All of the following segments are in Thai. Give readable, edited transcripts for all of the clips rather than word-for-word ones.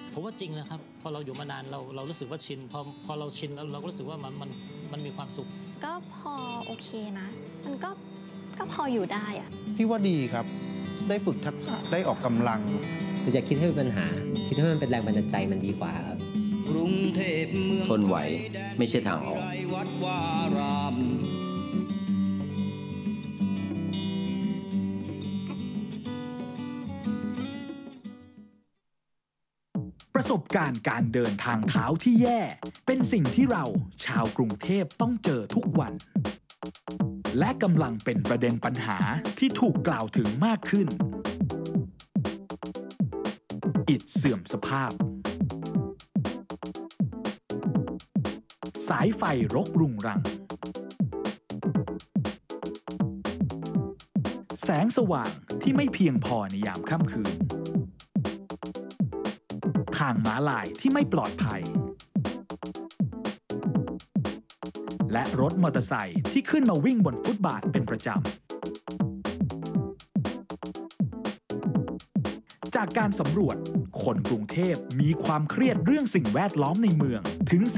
ผมว่าจริงนะครับพอเราอยู่มานานเรารู้สึกว่าชินพอเราชินแล้วเราก็รู้สึกว่ามันมีความสุขก็พอโอเคนะมันก็พออยู่ได้อะพี่ว่าดีครับได้ฝึกทักษะได้ออกกำลังอย่าคิดให้เป็นปัญหาคิดให้มันเป็นแรงบันดาลใจมันดีกว่าครับกรุงเทพเมืองทนไหวไม่ใช่ทางออกวัดวารามประสบการณ์การเดินทางเท้าที่แย่เป็นสิ่งที่เราชาวกรุงเทพต้องเจอทุกวันและกำลังเป็นประเด็นปัญหาที่ถูกกล่าวถึงมากขึ้นอิฐเสื่อมสภาพสายไฟรกรุงรังแสงสว่างที่ไม่เพียงพอในยามค่ำคืนทางม้าลายที่ไม่ปลอดภัยและรถมอเตอร์ไซค์ที่ขึ้นมาวิ่งบนฟุตบาทเป็นประจำจากการสำรวจคนกรุงเทพมีความเครียดเรื่องสิ่งแวดล้อมในเมืองถึง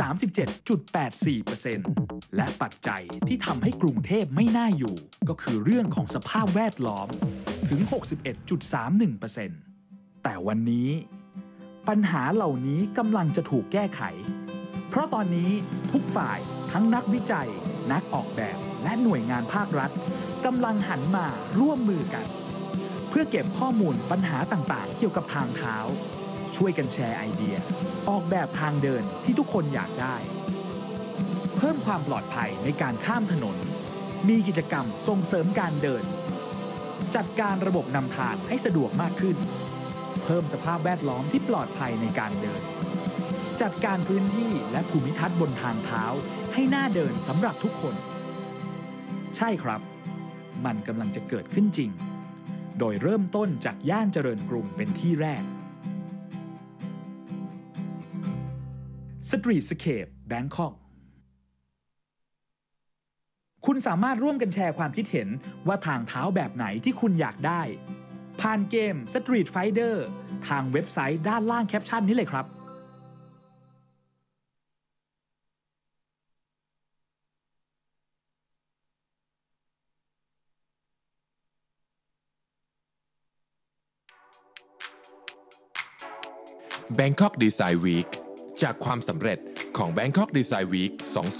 37.84% และปัจจัยที่ทำให้กรุงเทพไม่น่าอยู่ก็คือเรื่องของสภาพแวดล้อมถึง 61.31% แต่วันนี้ปัญหาเหล่านี้กำลังจะถูกแก้ไขเพราะตอนนี้ทุกฝ่ายทั้งนักวิจัยนักออกแบบและหน่วยงานภาครัฐกำลังหันมาร่วมมือกันเพื่อเก็บข้อมูลปัญหาต่างๆเกี่ยวกับทางเท้าช่วยกันแชร์ไอเดียออกแบบทางเดินที่ทุกคนอยากได้เพิ่มความปลอดภัยในการข้ามถนนมีกิจกรรมส่งเสริมการเดินจัดการระบบนำทางให้สะดวกมากขึ้นเพิ่มสภาพแวดล้อมที่ปลอดภัยในการเดินจัดการพื้นที่และภูมิทัศน์บนทางเท้าให้น่าเดินสำหรับทุกคนใช่ครับมันกำลังจะเกิดขึ้นจริงโดยเริ่มต้นจากย่านเจริญกรุงเป็นที่แรก Streetscape Bangkok คุณสามารถร่วมกันแชร์ความคิดเห็นว่าทางเท้าแบบไหนที่คุณอยากได้ผ่านเกม Street Fighter ทางเว็บไซต์ด้านล่างแคปชั่นนี้เลยครับ Bangkok Design Week จากความสำเร็จของ Bangkok Design Week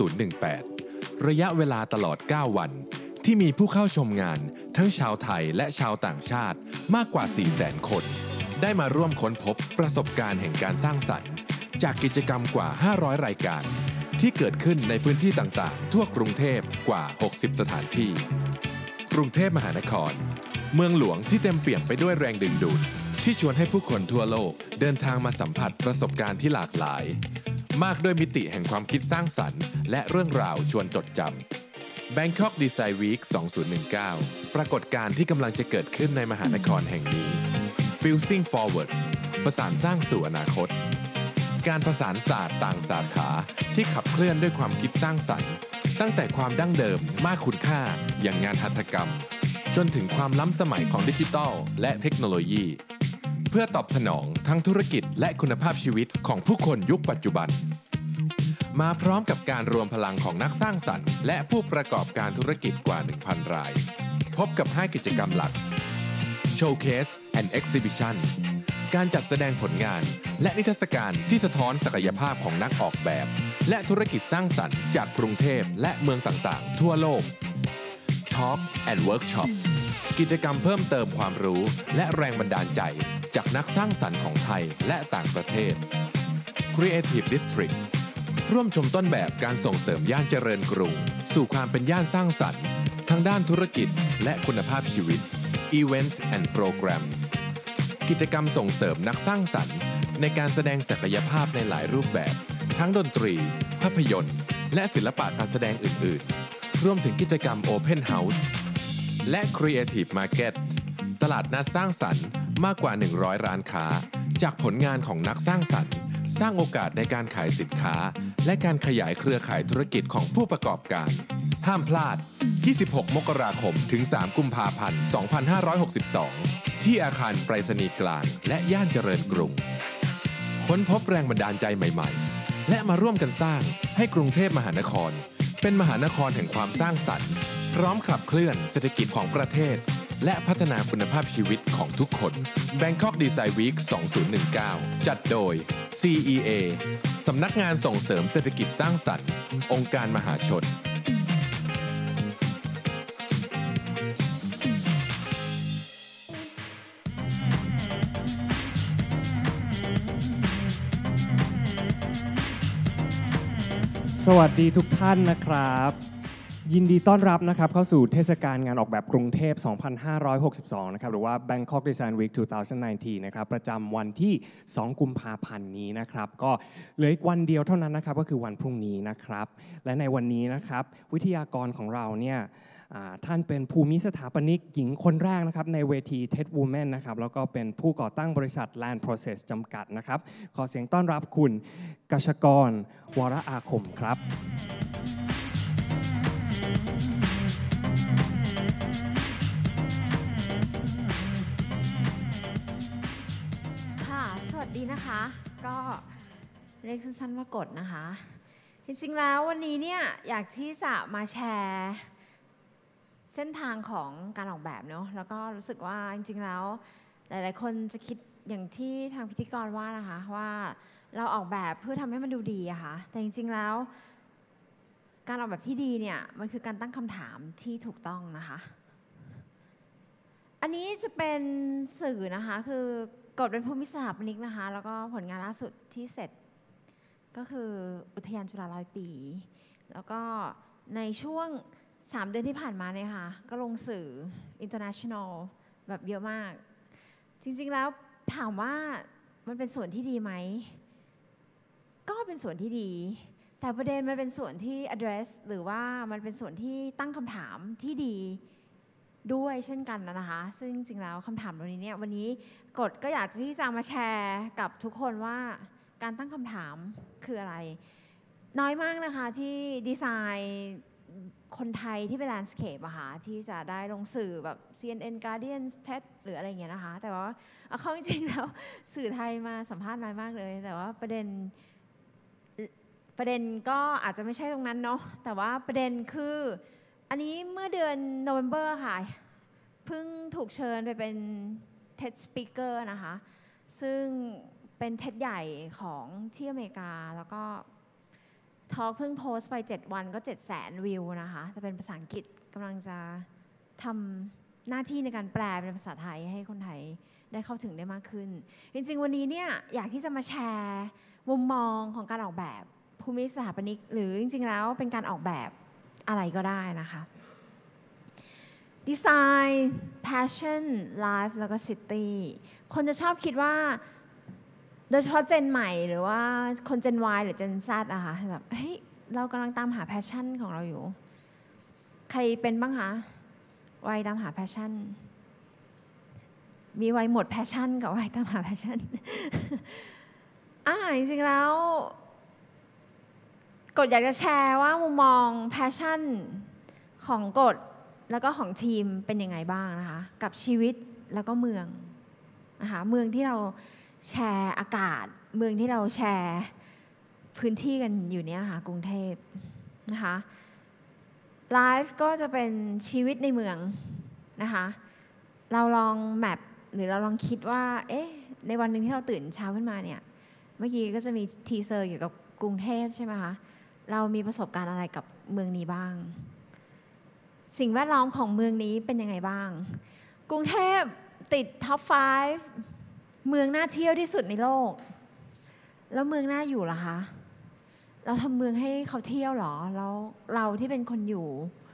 2018 ระยะเวลาตลอด 9 วันที่มีผู้เข้าชมงานทั้งชาวไทยและชาวต่างชาติมากกว่า 400,000 คนได้มาร่วมค้นพบประสบการณ์แห่งการสร้างสรรค์จากกิจกรรมกว่า 500 รายการที่เกิดขึ้นในพื้นที่ต่างๆทั่วกรุงเทพกว่า 60 สถานที่กรุงเทพมหานครเมืองหลวงที่เต็มเปี่ยมไปด้วยแรงดึงดูดที่ชวนให้ผู้คนทั่วโลกเดินทางมาสัมผัสประสบการณ์ที่หลากหลายมากด้วยมิติแห่งความคิดสร้างสรรค์และเรื่องราวชวนจดจำ Bangkok Design Week 2019 ปรากฏการณ์ที่กำลังจะเกิดขึ้นในมหานครแห่งนี้ Fusing Forward ประสานสร้างสู่อนาคตการผสานศาสตร์ต่างสาขาที่ขับเคลื่อนด้วยความคิดสร้างสรรค์ตั้งแต่ความดั้งเดิมมากคุณค่าอย่างงานหัตถกรรมจนถึงความล้ำสมัยของดิจิทัลและเทคโนโลยีเพื่อตอบสนองทั้งธุรกิจและคุณภาพชีวิตของผู้คนยุคปัจจุบันมาพร้อมกับการรวมพลังของนักสร้างสรรค์และผู้ประกอบการธุรกิจกว่า 1,000 รายพบกับ 5 กิจกรรมหลัก Showcase and Exhibition การจัดแสดงผลงานและนิทรรศการที่สะท้อนศักยภาพของนักออกแบบและธุรกิจสร้างสรรค์จากกรุงเทพและเมืองต่างๆทั่วโลก Talk and Workshop กิจกรรมเพิ่มเติมความรู้และแรงบันดาลใจจากนักสร้างสรรค์ของไทยและต่างประเทศ Creative District ร่วมชมต้นแบบการส่งเสริมย่านเจริญกรุงสู่ความเป็นย่านสร้างสรรค์ทั้งด้านธุรกิจและคุณภาพชีวิต Event and Program กิจกรรมส่งเสริมนักสร้างสรรค์ในการแสดงศักยภาพในหลายรูปแบบทั้งดนตรีภาพยนตร์และศิลปะการแสดงอื่นๆรวมถึงกิจกรรม Open House และ Creative Market ตลาดนัดสร้างสรรค์มากกว่า 100 ร้านค้าจากผลงานของนักสร้างสรรค์สร้างโอกาสในการขายสินค้าและการขยายเครือข่ายธุรกิจของผู้ประกอบการห้ามพลาด 26 มกราคมถึง 3 กุมภาพันธ์ 2562 ที่อาคารไปรษณีย์กลางและย่านเจริญกรุงค้นพบแรงบันดาลใจใหม่ๆและมาร่วมกันสร้างให้กรุงเทพมหานครเป็นมหานครแห่งความสร้างสรรค์พร้อมขับเคลื่อนเศรษฐกิจของประเทศและพัฒนาคุณภาพชีวิตของทุกคน Bangkok Design Week 2019 จัดโดย CEA สำนักงานส่งเสริมเศรษฐกิจสร้างสรรค์องค์การมหาชนสวัสดีทุกท่านนะครับยินดีต้อนรับนะครับเข้าสู่เทศกาลงานออกแบบกรุงเทพ 2562 นะครับหรือว่า Bangkok Design Week 2019 นะครับประจำวันที่ 2 กุมภาพันธ์นี้นะครับก็เหลืออีกวันเดียวเท่านั้นนะครับก็คือวันพรุ่งนี้นะครับและในวันนี้นะครับวิทยากรของเราเนี่ยท่านเป็นภูมิสถาปนิกหญิงคนแรกนะครับในเวที TED Women นะครับแล้วก็เป็นผู้ก่อตั้งบริษัท Land Process จำกัดนะครับขอเสียงต้อนรับคุณกชกรวรอาคมครับสวัสดีนะคะก็เรียกสั้นๆว่ากดนะคะจริงๆแล้ววันนี้เนี่ยอยากที่จะมาแชร์เส้นทางของการออกแบบเนาะแล้วก็รู้สึกว่าจริงๆแล้วหลายๆคนจะคิดอย่างที่ทางพิธีกรว่านะคะว่าเราออกแบบเพื่อทำให้มันดูดีอะค่ะแต่จริงๆแล้วการออกแบบที่ดีเนี่ยมันคือการตั้งคำถามที่ถูกต้องนะคะอันนี้จะเป็นสื่อนะคะคือกฎเป็นภูมิสถาปนิกนะคะแล้วก็ผลงานล่าสุดที่เสร็จก็คืออุทยานจุฬา100 ปีแล้วก็ในช่วง3 เดือนที่ผ่านมาเนี่ยค่ะก็ลงสื่อ international แบบเยอะมากจริงๆแล้วถามว่ามันเป็นส่วนที่ดีไหมก็เป็นส่วนที่ดีแต่ประเด็นมันเป็นส่วนที่ address หรือว่ามันเป็นส่วนที่ตั้งคำถามที่ดีด้วยเช่นกันนะคะซึ่งจริงๆแล้วคำถามเหล่านี้เนี่ยวันนี้กฎก็อยากที่จะมาแชร์กับทุกคนว่าการตั้งคำถามคืออะไรน้อยมากนะคะที่ดีไซน์คนไทยที่เป็นแลนด์สเคปอะค่ะที่จะได้ลงสื่อแบบ CNN Guardian TED หรืออะไรอย่างเงี้ยนะคะแต่ว่าเอาเข้าจริงๆแล้วสื่อไทยมาสัมภาษณ์น้อยมากเลยแต่ว่าประเด็นก็อาจจะไม่ใช่ตรงนั้นเนาะแต่ว่าประเด็นคืออันนี้เมื่อเดือนโนเวมเบอร์ค่ะเพิ่งถูกเชิญไปเป็น TED Speaker นะคะซึ่งเป็น TED ใหญ่ของที่อเมริกาแล้วก็ทอล์กเพิ่งโพสต์ไป7 วันก็ 700,000 วิวนะคะแต่เป็นภาษาอังกฤษกำลังจะทำหน้าที่ในการแปลเป็นภาษาไทยให้คนไทยได้เข้าถึงได้มากขึ้นจริงๆวันนี้เนี่ยอยากที่จะมาแชร์มุมมองของการออกแบบภูมิสถาปนิกหรือจริงๆแล้วเป็นการออกแบบอะไรก็ได้นะคะดีไซน์ passion life แล้วก็ city คนจะชอบคิดว่าโดยเฉพาะเจนใหม่หรือว่าคนเจน Y หรือเจน Z อะค่ะแบบเฮ้ยเรากำลังตามหา passion ของเราอยู่ใครเป็นบ้างคะวัยตามหา passion มีวัยหมด passion กับวัยตามหา passion จริงๆแล้วกฎอยากจะแชร์ว่ามุมมอง passion ของกฎแล้วก็ของทีมเป็นยังไงบ้างนะคะกับชีวิตแล้วก็เมืองนะคะเมืองที่เราแชร์อากาศเมืองที่เราแชร์พื้นที่กันอยู่เนี่ยค่ะกรุงเทพนะคะไลฟ์ก็จะเป็นชีวิตในเมืองนะคะเราลองแมปหรือเราลองคิดว่าในวันหนึ่งที่เราตื่นเช้าขึ้นมาเนี่ยเมื่อกี้ก็จะมีทีเซอร์เกี่ยวกับกรุงเทพใช่ไหมคะเรามีประสบการณ์อะไรกับเมืองนี้บ้างสิ่งแวดล้อมของเมืองนี้เป็นยังไงบ้างกรุงเทพติดท็อป 5เมืองน่าเที่ยวที่สุดในโลกแล้วเมืองน่าอยู่ล่ะคะเราทำเมืองให้เขาเที่ยวหรอแล้วเราที่เป็นคนอยู่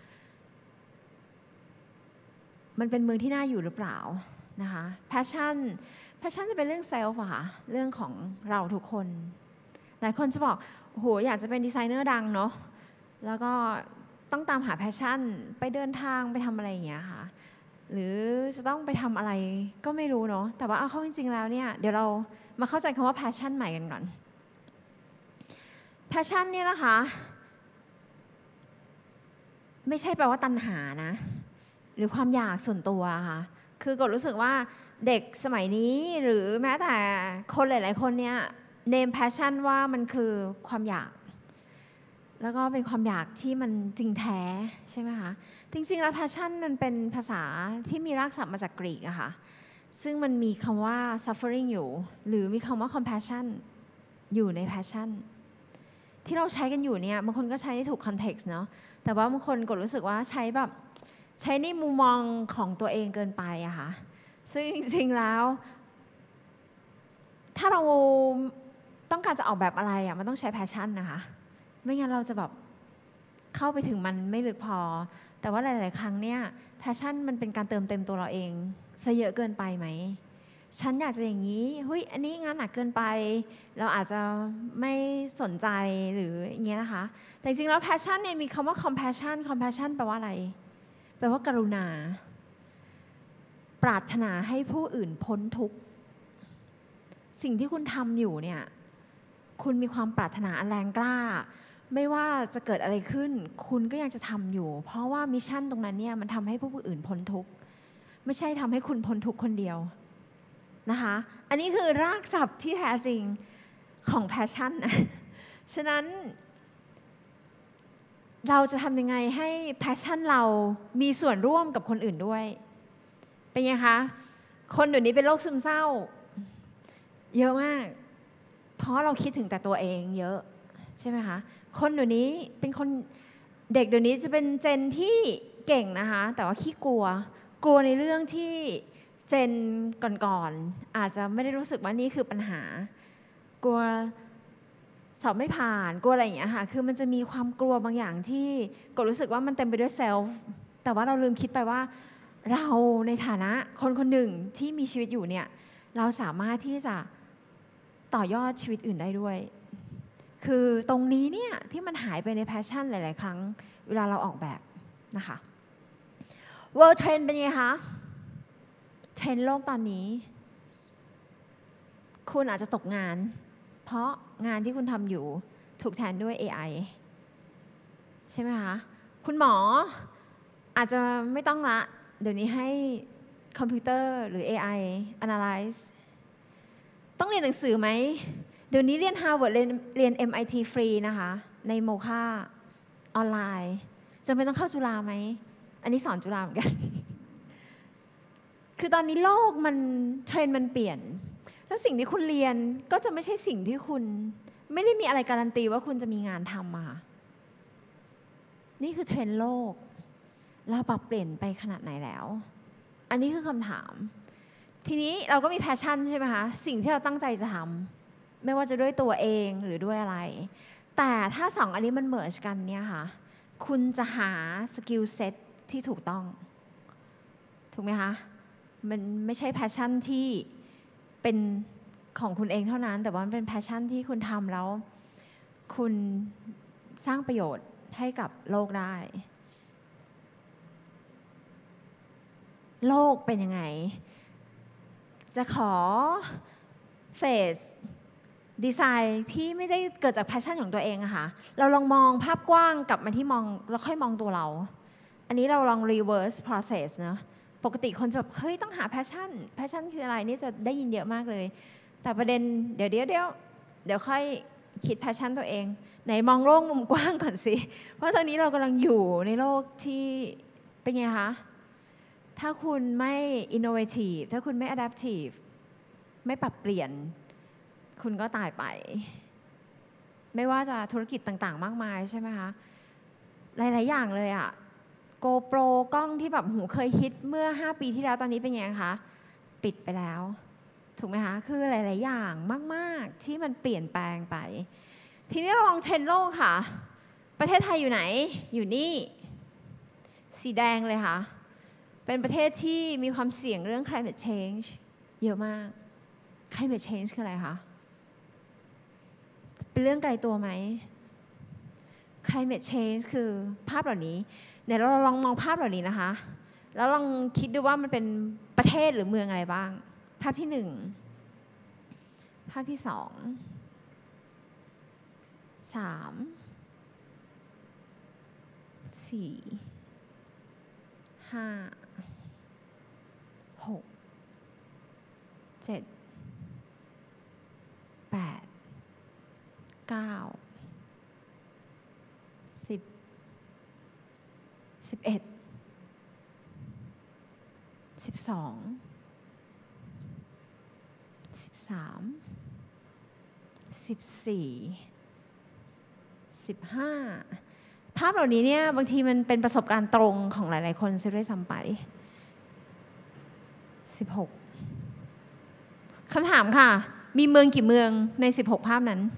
มันเป็นเมืองที่น่าอยู่หรือเปล่านะคะ passion จะเป็นเรื่องเซลฟ์อะค่ะเรื่องของเราทุกคนหลายคนจะบอกโหอยากจะเป็นดีไซเนอร์ดังเนาะแล้วก็ต้องตามหา passion ไปเดินทางไปทำอะไรอย่างเงี้ยค่ะหรือจะต้องไปทำอะไรก็ไม่รู้เนาะแต่ว่าเอาเข้าจริงๆแล้วเนี่ยเดี๋ยวเรามาเข้าใจคำว่า passion ใหม่กันก่อน passion เนี่ยนะคะไม่ใช่แปลว่าตัณหานะหรือความอยากส่วนตัวค่ะคือกดรู้สึกว่าเด็กสมัยนี้หรือแม้แต่คนหลายๆคนเนี่ย name passion ว่ามันคือความอยากแล้วก็เป็นความอยากที่มันจริงแท้ใช่ไหมคะจริงๆแล้ว passion มันเป็นภาษาที่มีรากศัพท์มาจากกรีกอะค่ะซึ่งมันมีคำว่า suffering อยู่หรือมีคำว่า compassion อยู่ใน passion ที่เราใช้กันอยู่เนี่ยบางคนก็ใช้ในถูก context เนาะแต่ว่าบางคนก็รู้สึกว่าใช้แบบใช้ในมุมมองของตัวเองเกินไปอะค่ะซึ่งจริงๆแล้วถ้าเราต้องการจะออกแบบอะไรอะมันต้องใช้ passion นะคะไม่งั้นเราจะแบบเข้าไปถึงมันไม่ลึกพอแต่ว่าหลายๆครั้งเนี่ย passion มันเป็นการเติมเต็มตัวเราเองซะเยอะเกินไปไหมฉันอยากจะอย่างนี้เฮ้ยอันนี้งานหนักเกินไปเราอาจจะไม่สนใจหรืออย่างเงี้ยนะคะแต่จริงๆแล้ว passion เนี่ยมีคำว่า compassion แปลว่าอะไรแปลว่ากรุณาปรารถนาให้ผู้อื่นพ้นทุกข์สิ่งที่คุณทำอยู่เนี่ยคุณมีความปรารถนาอันแรงกล้าไม่ว่าจะเกิดอะไรขึ้นคุณก็ยังจะทำอยู่เพราะว่ามิชชั่นตรงนั้นเนี่ยมันทำให้ผู้อื่นพ้นทุกข์ไม่ใช่ทำให้คุณพ้นทุกข์คนเดียวนะคะอันนี้คือรากศัพท์ที่แท้จริงของ passion นะฉะนั้นเราจะทำยังไงให้ passion เรามีส่วนร่วมกับคนอื่นด้วยเป็นไงคะคนเดี๋ยวนี้เป็นโรคซึมเศร้าเยอะมากเพราะเราคิดถึงแต่ตัวเองเยอะใช่ไหมคะคนเดี๋ยวนี้เป็นคนเด็กเดี๋ยวนี้จะเป็นเจนที่เก่งนะคะแต่ว่าขี้กลัวในเรื่องที่เจนก่อนๆอาจจะไม่ได้รู้สึกว่านี่คือปัญหากลัวสอบไม่ผ่านกลัวอะไรอย่างเงี้ยค่ะคือมันจะมีความกลัวบางอย่างที่ก็รู้สึกว่ามันเต็มไปด้วยเซลฟ์แต่ว่าเราลืมคิดไปว่าเราในฐานะคนคนหนึ่งที่มีชีวิตอยู่เนี่ยเราสามารถที่จะต่อยอดชีวิตอื่นได้ด้วยคือตรงนี้เนี่ยที่มันหายไปในแพชชั่นหลายๆครั้งเวลาเราออกแบบนะคะ World Trend เป็นไงคะเทรนด์โลกตอนนี้คุณอาจจะตกงานเพราะงานที่คุณทำอยู่ถูกแทนด้วย AI ใช่ไหมคะคุณหมออาจจะไม่ต้องละเดี๋ยวนี้ให้คอมพิวเตอร์หรือ AI analyze ต้องเรียนหนังสือไหมเดี๋ยวนี้เรียน Harvard เรียน MIT ฟรีนะคะในโมฆะออนไลน์จำเป็นต้องเข้าจุฬาไหมอันนี้สอนจุฬาเหมือนกันคือตอนนี้โลกมันเทรนด์มันเปลี่ยนแล้วสิ่งที่คุณเรียนก็จะไม่ใช่สิ่งที่คุณไม่ได้มีอะไรการันตีว่าคุณจะมีงานทำมานี่คือเทรนด์โลกเราปรับเปลี่ยนไปขนาดไหนแล้วอันนี้คือคำถามทีนี้เราก็มีแพชชั่นใช่ไหมคะสิ่งที่เราตั้งใจจะทำไม่ว่าจะด้วยตัวเองหรือด้วยอะไรแต่ถ้าสองอันนี้มันเมิร์จกันเนี่ยค่ะคุณจะหาสกิลเซ็ตที่ถูกต้องถูกไหมคะมันไม่ใช่แพชชั่นที่เป็นของคุณเองเท่านั้นแต่ว่ามันเป็นแพชชั่นที่คุณทำแล้วคุณสร้างประโยชน์ให้กับโลกได้โลกเป็นยังไงจะขอเฟสดีไซน์ที่ไม่ได้เกิดจากแพชชั่นของตัวเองอะค่ะเราลองมองภาพกว้างกลับมาที่มองแล้วค่อยมองตัวเราอันนี้เราลอง reverse process นะปกติคนจะเฮ้ยต้องหาแพชชั่นคืออะไรนี่จะได้ยินเยอะมากเลยแต่ประเด็นเดี๋ยวค่อยคิดแพชชั่นตัวเองไหนมองโลกมุมกว้างก่อนสิเพราะตอนนี้เรากำลังอยู่ในโลกที่เป็นไงคะถ้าคุณไม่ innovative ถ้าคุณไม่ adaptive ไม่ปรับเปลี่ยนคุณก็ตายไปไม่ว่าจะธุรกิจต่างๆมากมายใช่ไหมคะหลายๆอย่างเลยอะGoPro กล้องที่แบบหูเคยฮิตเมื่อ5 ปีที่แล้วตอนนี้เป็นไงคะปิดไปแล้วถูกไหมคะคือหลายๆอย่างมากๆที่มันเปลี่ยนแปลงไปทีนี้เราลองเทรนด์โลกค่ะประเทศไทยอยู่ไหนอยู่นี่สีแดงเลยค่ะเป็นประเทศที่มีความเสี่ยงเรื่อง climate change เยอะมาก climate change คืออะไรคะเป็นเรื่องไกลตัวไหม climate change คือภาพเหล่านี้เดี๋ยวเราลองมองภาพเหล่านี้นะคะแล้วลองคิดดูว่ามันเป็นประเทศหรือเมืองอะไรบ้างภาพที่1ภาพที่2 3 4 5 6 7 8 10 11 12 13 14 15 ภาพเหล่านี้เนี่ยบางทีมันเป็นประสบการณ์ตรงของหลายๆคนซะด้วยซ้ำไป 16 คำถามค่ะมีเมืองกี่เมืองใน16ภาพนั้น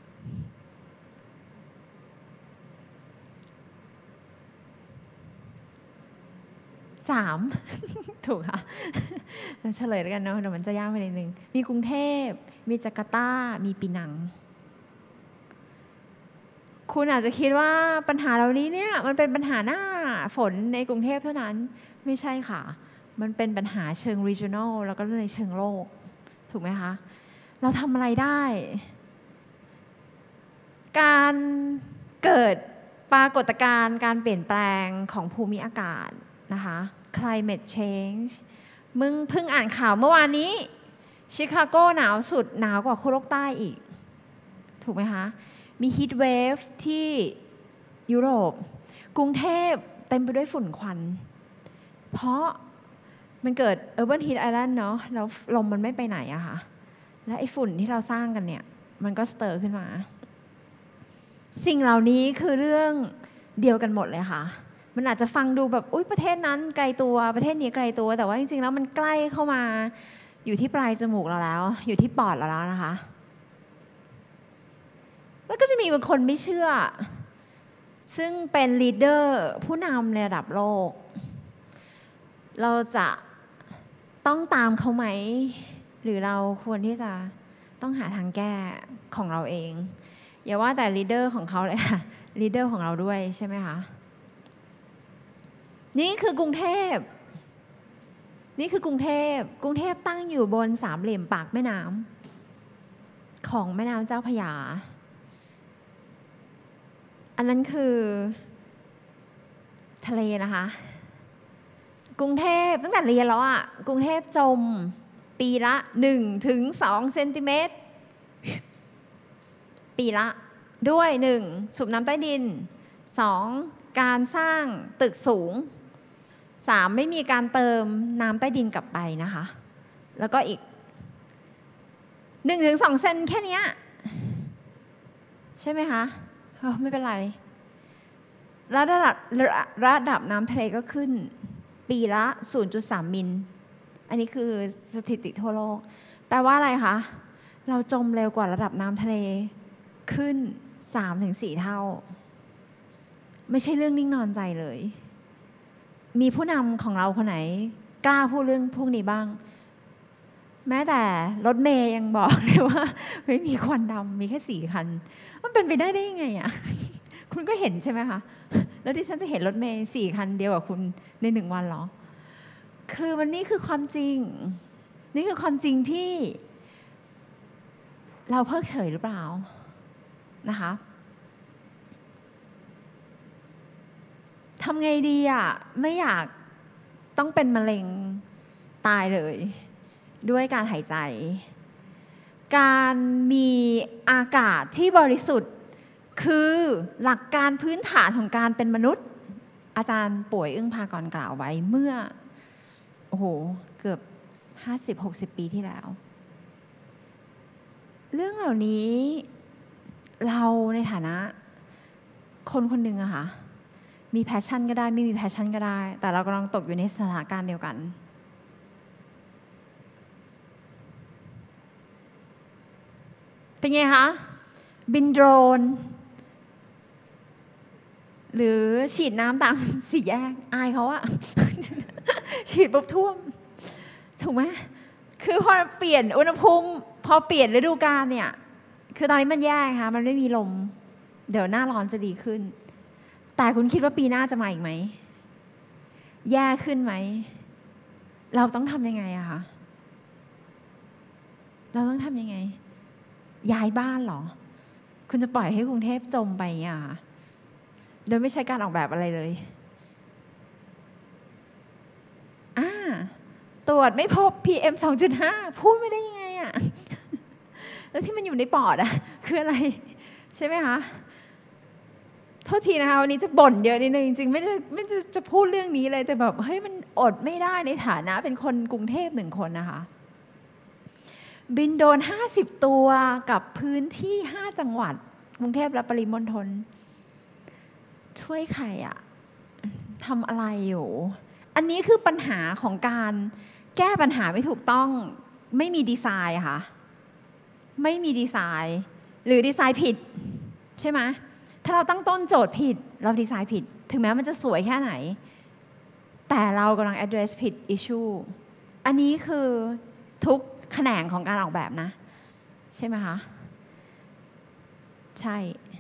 3 ถูกค่ะเฉลยแล้วกันเนาะเดี๋ยวมันจะยากไปนิดนึงมีกรุงเทพมีจาการ์ตามีปีนังคุณอาจจะคิดว่าปัญหาเหล่านี้เนี่ยมันเป็นปัญหาหน้าฝนในกรุงเทพเท่านั้นไม่ใช่ค่ะมันเป็นปัญหาเชิง regional แล้วก็ในเชิงโลกถูกไหมคะเราทำอะไรได้การเกิดปรากฏการณ์การเปลี่ยนแปลงของภูมิอากาศนะคะ climate change มึงเพิ่งอ่านข่าวเมื่อวานนี้ชิคาโกหนาวสุดหนาวกว่าขั้วโลกใต้อีกถูกไหมคะมี heat wave ที่ยุโรปกรุงเทพเต็มไปด้วยฝุ่นควันเพราะมันเกิด urban heat island เนาะแล้วลมมันไม่ไปไหนอะค่ะและไอ้ฝุ่นที่เราสร้างกันเนี่ยมันก็สเตอร์ขึ้นมาสิ่งเหล่านี้คือเรื่องเดียวกันหมดเลยค่ะมันอาจจะฟังดูแบบอุ๊ยประเทศนั้นไกลตัวประเทศนี้ไกลตัวแต่ว่าจริงๆแล้วมันใกล้เข้ามาอยู่ที่ปลายจมูกเราแล้วอยู่ที่ปอดเราแล้วนะคะแล้วก็จะมีบางคนไม่เชื่อซึ่งเป็นลีดเดอร์ผู้นำในระดับโลกเราจะต้องตามเขาไหมหรือเราควรที่จะต้องหาทางแก้ของเราเองอย่าว่าแต่ลีดเดอร์ของเขาเลยค่ะลีดเดอร์ของเราด้วยใช่ไหมคะนี่คือกรุงเทพนี่คือกรุงเทพกรุงเทพตั้งอยู่บนสามเหลี่ยมปากแม่น้ำของแม่น้ำเจ้าพระยาอันนั้นคือทะเลนะคะกรุงเทพตั้งแต่เรียนแล้วอ่ะกรุงเทพจมปีละ1 ถึง 2 เซนติเมตรปีละด้วย 1. สูบน้ำใต้ดิน 2. การสร้างตึกสูง 3. ไม่มีการเติมน้ำใต้ดินกลับไปนะคะแล้วก็อีก 1 ถึง 2 เซนแค่นี้ใช่ไหมคะไม่เป็นไรระดับน้ำทะเลก็ขึ้นปีละ 0.3 มิลอันนี้คือสถิติทั่วโลกแปลว่าอะไรคะเราจมเร็วกว่าระดับน้ำทะเลขึ้น 3-4 เท่าไม่ใช่เรื่องนิ่งนอนใจเลยมีผู้นำของเราคนไหนกล้าพูดเรื่องพวกนี้บ้างแม้แต่รถเมย์ยังบอกเลยว่าไม่มีควันดำมีแค่4 คันมันเป็นไปได้ยังไงอ่ะคุณก็เห็นใช่ไหมคะแล้วที่ฉันจะเห็นรถเมย์4 คันเดียวกับคุณใน1 วันหรอคือวันนี้คือความจริงนี่คือความจริงที่เราเพิกเฉยหรือเปล่านะคะทำไงดีอ่ะไม่อยากต้องเป็นมะเร็งตายเลยด้วยการหายใจการมีอากาศที่บริสุทธิ์คือหลักการพื้นฐานของการเป็นมนุษย์อาจารย์ป่วยอึ้งภากรกล่าวไว้เมื่อโอ้โหเกือบ 50-60 ปีที่แล้วเรื่องเหล่านี้เราในฐานะคนคนหนึ่งอะค่ะมีแพชชั่นก็ได้ไม่มีแพชชั่นก็ได้แต่เรากำลังตกอยู่ในสถานการณ์เดียวกันเป็นไงคะบินโดรนหรือฉีดน้ำตามสี่แยกอายเขาอะ ฉีดปุ๊บท่วมถูกไหมคือพอเปลี่ยนอุณหภูมิพอเปลี่ยนฤดูกาลเนี่ยคือตอนนี้มันแย่ค่ะมันไม่มีลมเดี๋ยวหน้าร้อนจะดีขึ้นแต่คุณคิดว่าปีหน้าจะมาอีกไหมแย่ขึ้นไหมเราต้องทำยังไงอะคะเราต้องทำยังไงย้ายบ้านเหรอคุณจะปล่อยให้กรุงเทพจมไปอ่ะโดยไม่ใช่การออกแบบอะไรเลยตรวจไม่พบ PM 2.5 พูดไม่ได้ยังไงอ่ะแล้วที่มันอยู่ในปอดอ่ะคืออะไรใช่ไหมคะโทษทีนะคะวันนี้จะบ่นเยอะนิดนึงจริงๆไม่ได้จะพูดเรื่องนี้เลยแต่แบบเฮ้ยมันอดไม่ได้ในฐานะเป็นคนกรุงเทพ1 คนนะคะบินโดรน50 ตัวกับพื้นที่5 จังหวัดกรุงเทพและปริมณฑลช่วยใครอะทำอะไรอยู่อันนี้คือปัญหาของการแก้ปัญหาไม่ถูกต้องไม่มีดีไซน์ค่ะไม่มีดีไซน์หรือดีไซน์ผิดใช่ไหมถ้าเราตั้งต้นโจทย์ผิดเราดีไซน์ผิดถึงแม้มันจะสวยแค่ไหนแต่เรากำลัง address ผิด issue อันนี้คือทุกแขนงของการออกแบบนะใช่ไหมคะใช่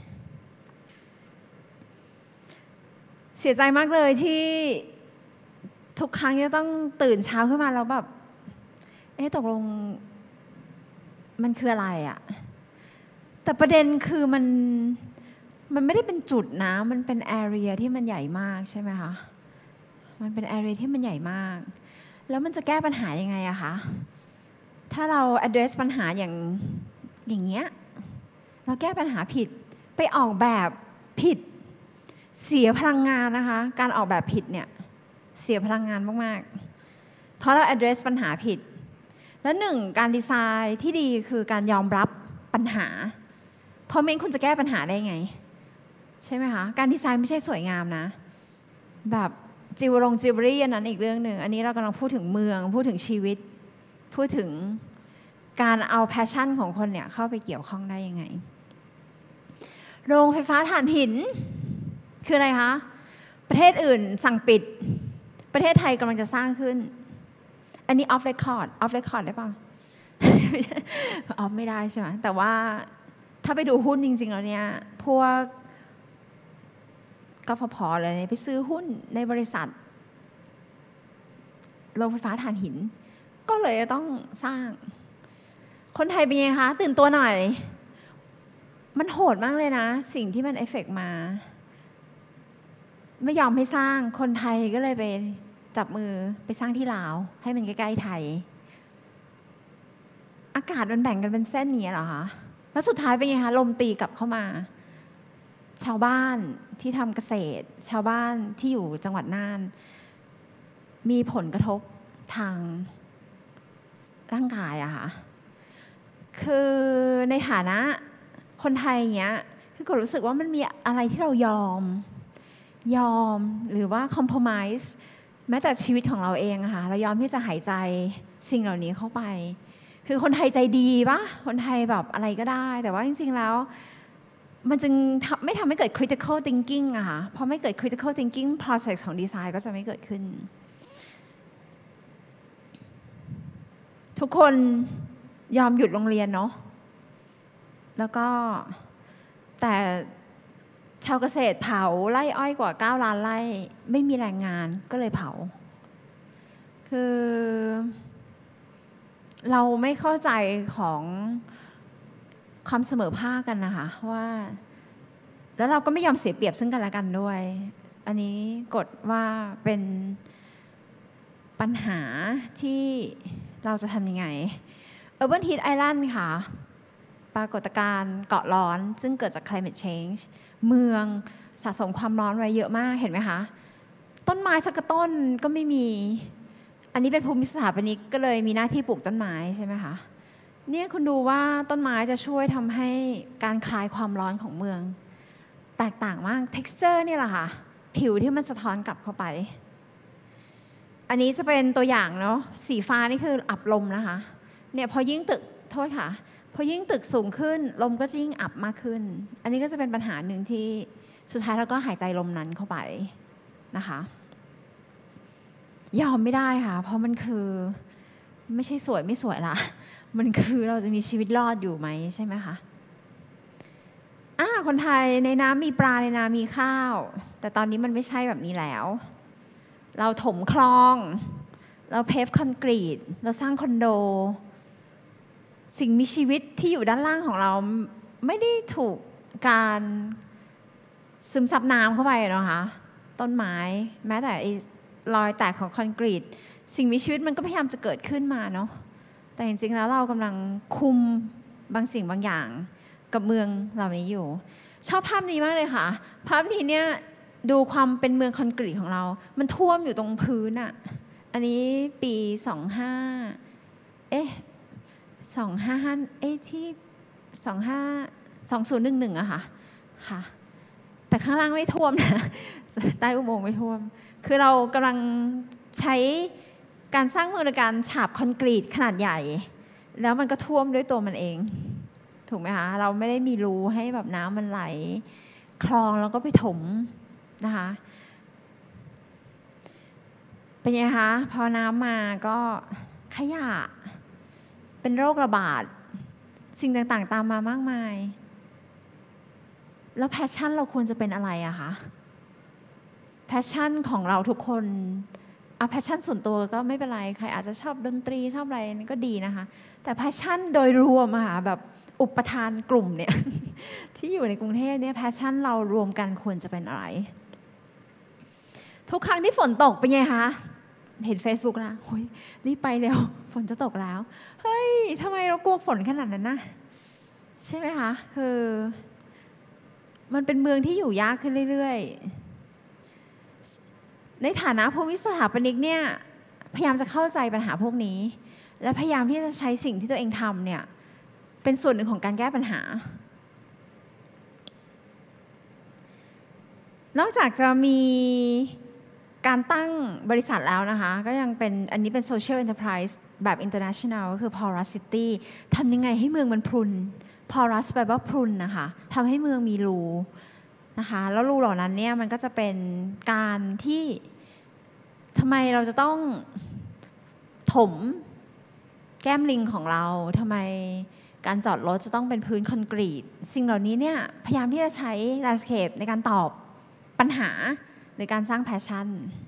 เสียใจมากเลยที่ทุกครั้งจะต้องตื่นเช้าขึ้นมาแล้วแบบตกลงมันคืออะไรอะแต่ประเด็นคือมันไม่ได้เป็นจุดนะมันเป็น area ที่มันใหญ่มากใช่ไหมคะมันเป็น area ที่มันใหญ่มากแล้วมันจะแก้ปัญหายังไงอะคะถ้าเรา address ปัญหาอย่างเงี้ยเราแก้ปัญหาผิดไปออกแบบผิดเสียพลังงานนะคะการออกแบบผิดเนี่ยเสียพลังงานมากๆเพราะเรา address ปัญหาผิดแล้วการดีไซน์ที่ดีคือการยอมรับปัญหาเพราะไม่งั้นคุณจะแก้ปัญหาได้ไงใช่ไหมคะการดีไซน์ไม่ใช่สวยงามนะแบบจิวเวลรี่อันนั้นอีกเรื่องหนึ่งอันนี้เรากำลังพูดถึงเมืองพูดถึงชีวิตพูดถึงการเอาแพชชั่นของคนเนี่ยเข้าไปเกี่ยวข้องได้ยังไงโรงไฟฟ้าถ่านหินคืออะไรคะประเทศอื่นสั่งปิดประเทศไทยกำลังจะสร้างขึ้นอันนี้ off record ได้ป่ะ off ไม่ได้ใช่ไหมแต่ว่าถ้าไปดูหุ้นจริงๆแล้วเนี่ยพวกกฟผ.เลยไปซื้อหุ้นในบริษัทโรงไฟฟ้าถ่านหินก็เลยต้องสร้างคนไทยเป็นไงคะตื่นตัวหน่อยมันโหดมากเลยนะสิ่งที่มันเอฟเฟกต์มาไม่ยอมให้สร้างคนไทยก็เลยไปจับมือไปสร้างที่ลาวให้มันใกล้ๆไทยอากาศมันแบ่งกันเป็นเส้นนี้เหรอคะแล้วสุดท้ายเป็นไงคะลมตีกลับเข้ามาชาวบ้านที่ทำเกษตรชาวบ้านที่อยู่จังหวัดน่านมีผลกระทบทางร่างกายอะค่ะคือในฐานะคนไทยอย่างเงี้ยคือก็รู้สึกว่ามันมีอะไรที่เรายอมหรือว่า compromise แม้แต่ชีวิตของเราเองอะค่ะเรายอมที่จะหายใจสิ่งเหล่านี้เข้าไปคือคนไทยใจดีปะคนไทยแบบอะไรก็ได้แต่ว่าจริงๆแล้วมันจึงไม่ทำให้เกิด critical thinking อะค่ะพอไม่เกิด critical thinking process ของดีไซน์ก็จะไม่เกิดขึ้นทุกคนยอมหยุดโรงเรียนเนาะแล้วก็แต่ชาวเกษตรเผาไร่อ้อยกว่า9 ล้านไร่ไม่มีแรงงานก็เลยเผาคือเราไม่เข้าใจของความเสมอภาคกันนะคะว่าแล้วเราก็ไม่ยอมเสียเปรียบซึ่งกันและกันด้วยอันนี้กฎว่าเป็นปัญหาที่เราจะทำยังไง Urban Heat Island ค่ะปรากฏการณ์เกาะร้อนซึ่งเกิดจาก climate change เมืองสะสมความร้อนไว้เยอะมากเห็นไหมคะต้นไม้สักต้นก็ไม่มีอันนี้เป็นภูมิสถาปนิกก็เลยมีหน้าที่ปลูกต้นไม้ใช่ไหมคะเนี่ยคุณดูว่าต้นไม้จะช่วยทำให้การคลายความร้อนของเมืองแตกต่างมาก texture นี่แหละค่ะผิวที่มันสะท้อนกลับเข้าไปอันนี้จะเป็นตัวอย่างเนาะสีฟ้านี่คืออับลมนะคะเนี่ยพอยิ่งตึกโทษค่ะพอยิ่งตึกสูงขึ้นลมก็จะยิ่งอับมากขึ้นอันนี้ก็จะเป็นปัญหาหนึ่งที่สุดท้ายเราก็หายใจลมนั้นเข้าไปนะคะยอมไม่ได้ค่ะเพราะมันคือไม่ใช่สวยไม่สวยละมันคือเราจะมีชีวิตรอดอยู่ไหมใช่ไหมคะคนไทยในน้ำมีปลาในน้ำมีข้าวแต่ตอนนี้มันไม่ใช่แบบนี้แล้วเราถมคลองเราเพฟคอนกรีตเราสร้างคอนโดสิ่งมีชีวิตที่อยู่ด้านล่างของเราไม่ได้ถูกการซึมซับน้ำเข้าไปนะคะต้นไม้แม้แต่รอยแตกของคอนกรีตสิ่งมีชีวิตมันก็พยายามจะเกิดขึ้นมาเนาะแต่จริงๆแล้วเรากำลังคุมบางสิ่งบางอย่างกับเมืองเหล่านี้อยู่ชอบภาพนี้มากเลยค่ะภาพนี้เนี่ยดูความเป็นเมืองคอนกรีตของเรามันท่วมอยู่ตรงพื้นอ่ะอันนี้ปีที่2011อะค่ะแต่ข้างล่างไม่ท่วมนะใต้อุโมงค์ไม่ท่วมคือเรากำลังใช้การสร้างเมืองโดยการฉาบคอนกรีตขนาดใหญ่แล้วมันก็ท่วมด้วยตัวมันเองถูกไหมคะเราไม่ได้มีรูให้แบบน้ำมันไหลคลองแล้วก็ไปถมนะคะเป็นไงคะพอน้ำมาก็ขยะเป็นโรคระบาดสิ่งต่างๆตามมามากมายแล้วแพชชั่นเราควรจะเป็นอะไรอะคะแพชชั่นของเราทุกคนเอาแพชชั่นส่วนตัวก็ไม่เป็นไรใครอาจจะชอบดนตรีชอบอะไรนี่ก็ดีนะคะแต่แพชชั่นโดยรวมอะค่ะแบบอุปทานกลุ่มเนี่ย ที่อยู่ในกรุงเทพเนี่ยแพชชั่นเรารวมกันควรจะเป็นอะไรทุกครั้งที่ฝนตกเป็นไงคะเห็น Facebook นะโอ้ยรีบไปเร็วฝนจะตกแล้วเฮ้ยทำไมเรากลัวฝนขนาดนั้นนะใช่ไหมคะคือมันเป็นเมืองที่อยู่ยากขึ้นเรื่อยๆในฐานะภูมิสถาปนิกเนี่ยพยายามจะเข้าใจปัญหาพวกนี้และพยายามที่จะใช้สิ่งที่ตัวเองทำเนี่ยเป็นส่วนหนึ่งของการแก้ปัญหานอกจากจะมีการตั้งบริษัทแล้วนะคะก็ยังเป็นอันนี้เป็น social enterprise แบบ international ก็คือ porous city ทำยังไงให้เมืองมันพรุน porous แปลว่าพรุนนะคะทำให้เมืองมีรูนะคะแล้วรูเหล่านั้นเนี่ยมันก็จะเป็นการที่ทำไมเราจะต้องถมแก้มลิงของเราทำไมการจอดรถจะต้องเป็นพื้นคอนกรีตสิ่งเหล่านี้เนี่ยพยายามที่จะใช้ landscape ในการตอบปัญหาหรือการสร้างแพชชั่น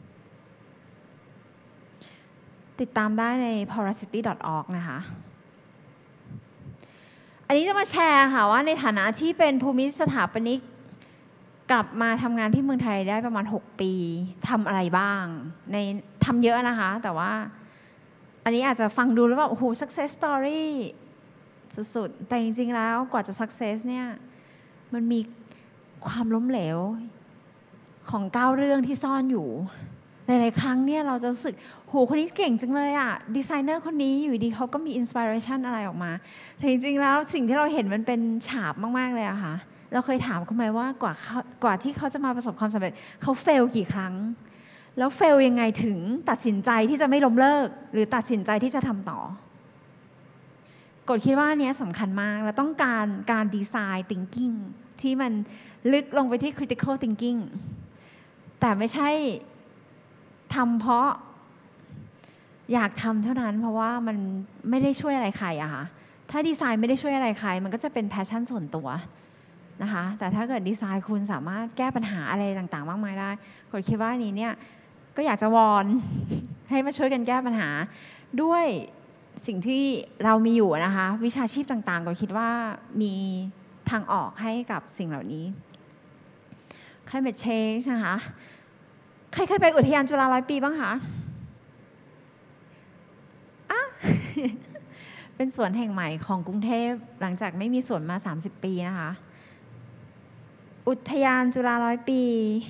ติดตามได้ใน porosity.org นะคะอันนี้จะมาแชร์ค่ะว่าในฐานะที่เป็นภูมิสถาปนิกกลับมาทำงานที่เมืองไทยได้ประมาณ6ปีทำอะไรบ้างในทำเยอะนะคะแต่ว่าอันนี้อาจจะฟังดูแล้วแบบโอ้โห success story สุดๆแต่จริงๆแล้วกว่าจะ success เนี่ยมันมีความล้มเหลวของ9เรื่องที่ซ่อนอยู่หลายๆครั้งเนี่ยเราจะรู้สึกโหคนนี้เก่งจังเลยอ่ะดีไซเนอร์คนนี้อยู่ดีเขาก็มีอินสปิเรชันอะไรออกมาแต่จริงๆแล้วสิ่งที่เราเห็นมันเป็นฉาบมากๆเลยอะค่ะเราเคยถามเขาไหมว่ากว่าที่เขาจะมาประสบความสำเร็จเขาเฟลกี่ครั้งแล้วเฟลยังไงถึงตัดสินใจที่จะไม่ล้มเลิกหรือตัดสินใจที่จะทำต่อกฎคิดว่าอันนี้สำคัญมากและต้องการดีไซน์ thinking ที่มันลึกลงไปที่ critical thinking แต่ไม่ใช่ทำเพราะอยากทำเท่านั้นเพราะว่ามันไม่ได้ช่วยอะไรใครอะค่ะถ้าดีไซน์ไม่ได้ช่วยอะไรใครมันก็จะเป็นแพชชั่นส่วนตัวนะคะแต่ถ้าเกิดดีไซน์คุณสามารถแก้ปัญหาอะไรต่างๆมากมายได้ก็คิดว่านี้เนี่ยก็อยากจะวอน ให้มาช่วยกันแก้ปัญหาด้วยสิ่งที่เรามีอยู่นะคะวิชาชีพต่างๆก็คิดว่ามีทางออกให้กับสิ่งเหล่านี้ climate change นะคะใครเคยไปอุทยานจุฬา100 ปีบ้างคะเป็นสวนแห่งใหม่ของกรุงเทพหลังจากไม่มีสวนมา30 ปีนะคะอุทยานจุฬา100 ปี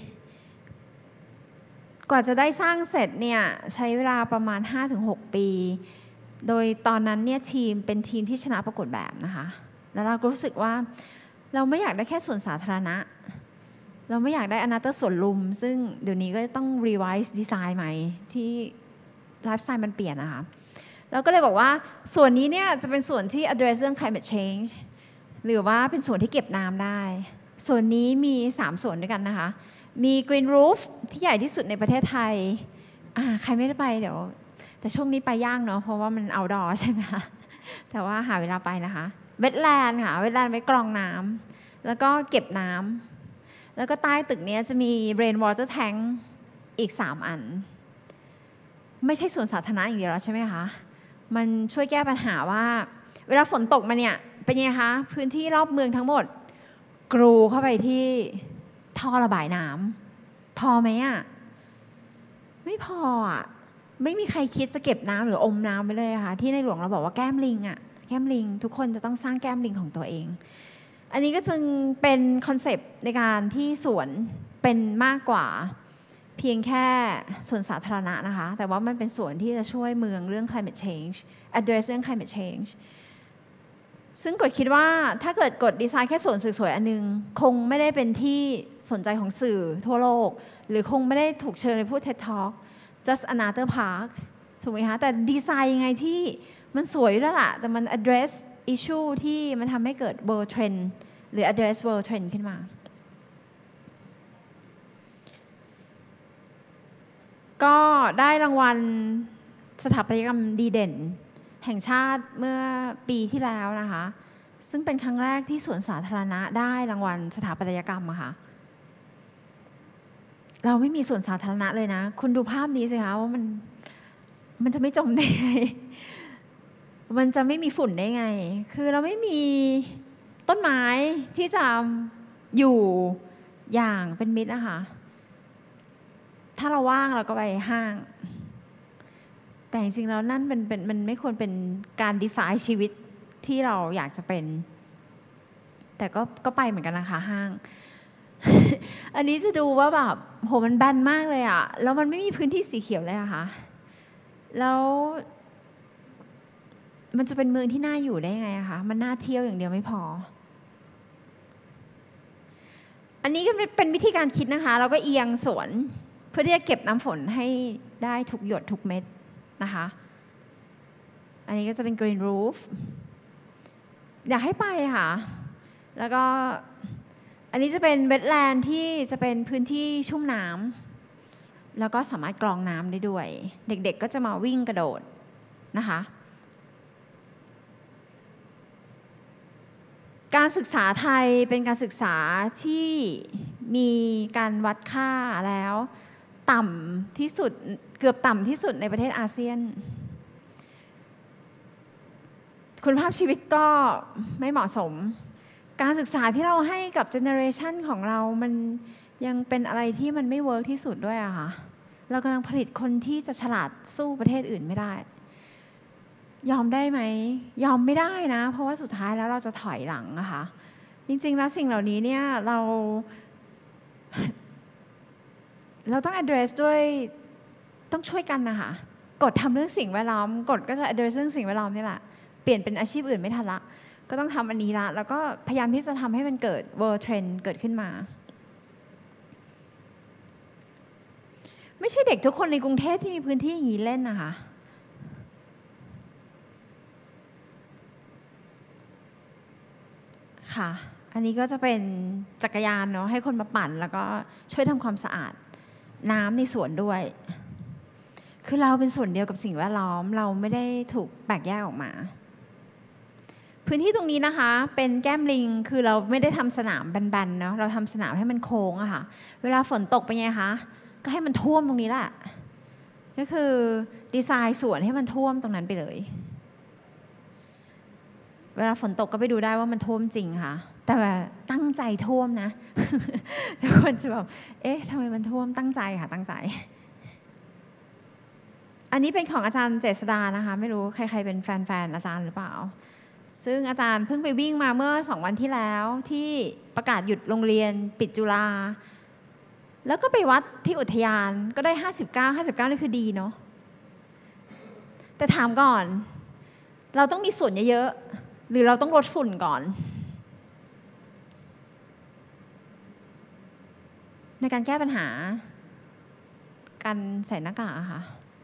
กว่าจะได้สร้างเสร็จเนี่ยใช้เวลาประมาณ 5-6 ปีโดยตอนนั้นเนี่ยทีมเป็นทีมที่ชนะประกวดแบบนะคะแล้วเราก็รู้สึกว่าเราไม่อยากได้แค่สวนสาธารณะเราไม่อยากได้อนาเตอร์สวนลุมซึ่งเดี๋ยวนี้ก็ต้อง revise design ใหม่ที่ไลฟ์สไตล์มันเปลี่ยนนะคะเราก็เลยบอกว่าส่วนนี้เนี่ยจะเป็นส่วนที่ address เรื่อง climate change หรือว่าเป็นส่วนที่เก็บน้ำได้ส่วนนี้มี3ส่วนด้วยกันนะคะมี green roof ที่ใหญ่ที่สุดในประเทศไทยใครไม่ได้ไปเดี๋ยวแต่ช่วงนี้ไปยากเนาะเพราะว่ามัน outdoor ใช่ไหมคะแต่ว่าหาเวลาไปนะคะ wetland ค่ะ wetland ไว้กรองน้ำแล้วก็เก็บน้ำแล้วก็ใต้ตึกนี้จะมี rain water tank อีก3 อันไม่ใช่สวนสาธารณะอย่างเดียวแล้วใช่ไหมคะมันช่วยแก้ปัญหาว่าเวลาฝนตกมาเนี่ยเป็นไงคะพื้นที่รอบเมืองทั้งหมดกรูเข้าไปที่ท่อระบายน้ำพอไหมอ่ะไม่พออ่ะไม่มีใครคิดจะเก็บน้ำหรืออมน้ำไปเลยค่ะที่ในหลวงเราบอกว่าแก้มลิงอ่ะแก้มลิงทุกคนจะต้องสร้างแก้มลิงของตัวเองอันนี้ก็จึงเป็นคอนเซปต์ในการที่สวนเป็นมากกว่าเพียงแค่สวนสาธารณะนะคะแต่ว่ามันเป็นสวนที่จะช่วยเมืองเรื่อง climate change address เรื่อง climate change ซึ่งกฎคิดว่าถ้าเกิดกฎดีไซน์แค่สวนสวยๆอันนึงคงไม่ได้เป็นที่สนใจของสื่อทั่วโลกหรือคงไม่ได้ถูกเชิญไปพูด TED Talk just another park ถูกไหมคะแต่ดีไซน์ยังไงที่มันสวยอยู่แล้วล่ะแต่มัน address issue ที่มันทำให้เกิด world trend หรือ address world trend ขึ้นมาก็ได้รางวัลสถาปัตยกรรมดีเด่นแห่งชาติเมื่อปีที่แล้วนะคะซึ่งเป็นครั้งแรกที่สวนสาธารณะได้รางวัลสถาปัตยกรรมอะค่ะเราไม่มีสวนสาธารณะเลยนะคุณดูภาพนี้สิคะว่ามันจะไม่จมได้ไงมันจะไม่มีฝุ่นได้ไงคือเราไม่มีต้นไม้ที่จะอยู่อย่างเป็นมิตรอะค่ะถ้าเราว่างเราก็ไปห้างแต่จริงๆแล้วนั่นมันไม่ควรเป็นการดีไซน์ชีวิตที่เราอยากจะเป็นแต่ก็ไปเหมือนกันนะคะห้าง อันนี้จะดูว่าแบบโหมันแบนมากเลยอะแล้วมันไม่มีพื้นที่สีเขียวเลยอะค่ะแล้วมันจะเป็นเมืองที่น่าอยู่ได้ไงอะคะมันน่าเที่ยวอย่างเดียวไม่พออันนี้ก็เป็นวิธีการคิดนะคะเราก็เอียงสวนเพื่อที่จะเก็บน้ำฝนให้ได้ทุกหยดทุกเม็ดนะคะอันนี้ก็จะเป็น green roof อยากให้ไปค่ะแล้วก็อันนี้จะเป็นเวทแลนด์ที่จะเป็นพื้นที่ชุ่มน้ำแล้วก็สามารถกรองน้ำได้ด้วยเด็กๆก็จะมาวิ่งกระโดดนะคะการศึกษาไทยเป็นการศึกษาที่มีการวัดค่าแล้วต่ำที่สุดเกือบต่ำที่สุดในประเทศอาเซียนคุณภาพชีวิตก็ไม่เหมาะสมการศึกษาที่เราให้กับเจเนอเรชันของเรามันยังเป็นอะไรที่มันไม่เวิร์กที่สุดด้วยอะค่ะเรากำลังผลิตคนที่จะฉลาดสู้ประเทศอื่นไม่ได้ยอมได้ไหมยอมไม่ได้นะเพราะว่าสุดท้ายแล้วเราจะถอยหลังนะคะจริงๆแล้วสิ่งเหล่านี้เนี่ยเราต้อง address ด้วยต้องช่วยกันนะคะกฎทำเรื่องสิ่งแวดล้อมกฎก็จะ address เรื่องสิ่งแวดล้อมนี่แหละเปลี่ยนเป็นอาชีพอื่นไม่ทันละก็ต้องทำอันนี้ละแล้วก็พยายามที่จะทำให้มันเกิด world trend เกิดขึ้นมาไม่ใช่เด็กทุกคนในกรุงเทพที่มีพื้นที่อย่างนี้เล่นนะคะค่ะอันนี้ก็จะเป็นจักรยานเนาะให้คนมาปั่นแล้วก็ช่วยทำความสะอาดน้ำในสวนด้วยคือเราเป็นส่วนเดียวกับสิ่งแวดล้อมเราไม่ได้ถูกแบ่งแยกออกมาพื้นที่ตรงนี้นะคะเป็นแก้มลิงคือเราไม่ได้ทำสนามแบนๆเนาะเราทำสนามให้มันโค้งอะค่ะเวลาฝนตกไปไงคะก็ให้มันท่วมตรงนี้แหละก็คือดีไซน์สวนให้มันท่วมตรงนั้นไปเลยเวลาฝนตกก็ไปดูได้ว่ามันท่วมจริงค่ะแต่ตั้งใจท่วมนะทุกคนจะแบบเอ๊ะทำไมมันท่วมตั้งใจค่ะตั้งใจอันนี้เป็นของอาจารย์เจษฎานะคะไม่รู้ใครๆเป็นแฟนๆอาจารย์หรือเปล่าซึ่งอาจารย์เพิ่งไปวิ่งมาเมื่อ2 วันที่แล้วที่ประกาศหยุดโรงเรียนปิดจุฬาแล้วก็ไปวัดที่อุทยานก็ได้59นี่คือดีเนาะแต่ถามก่อนเราต้องมีส่วนเยอะๆหรือเราต้องลดฝุ่นก่อนในการแก้ปัญหาการใส่หน้ากากค่ะ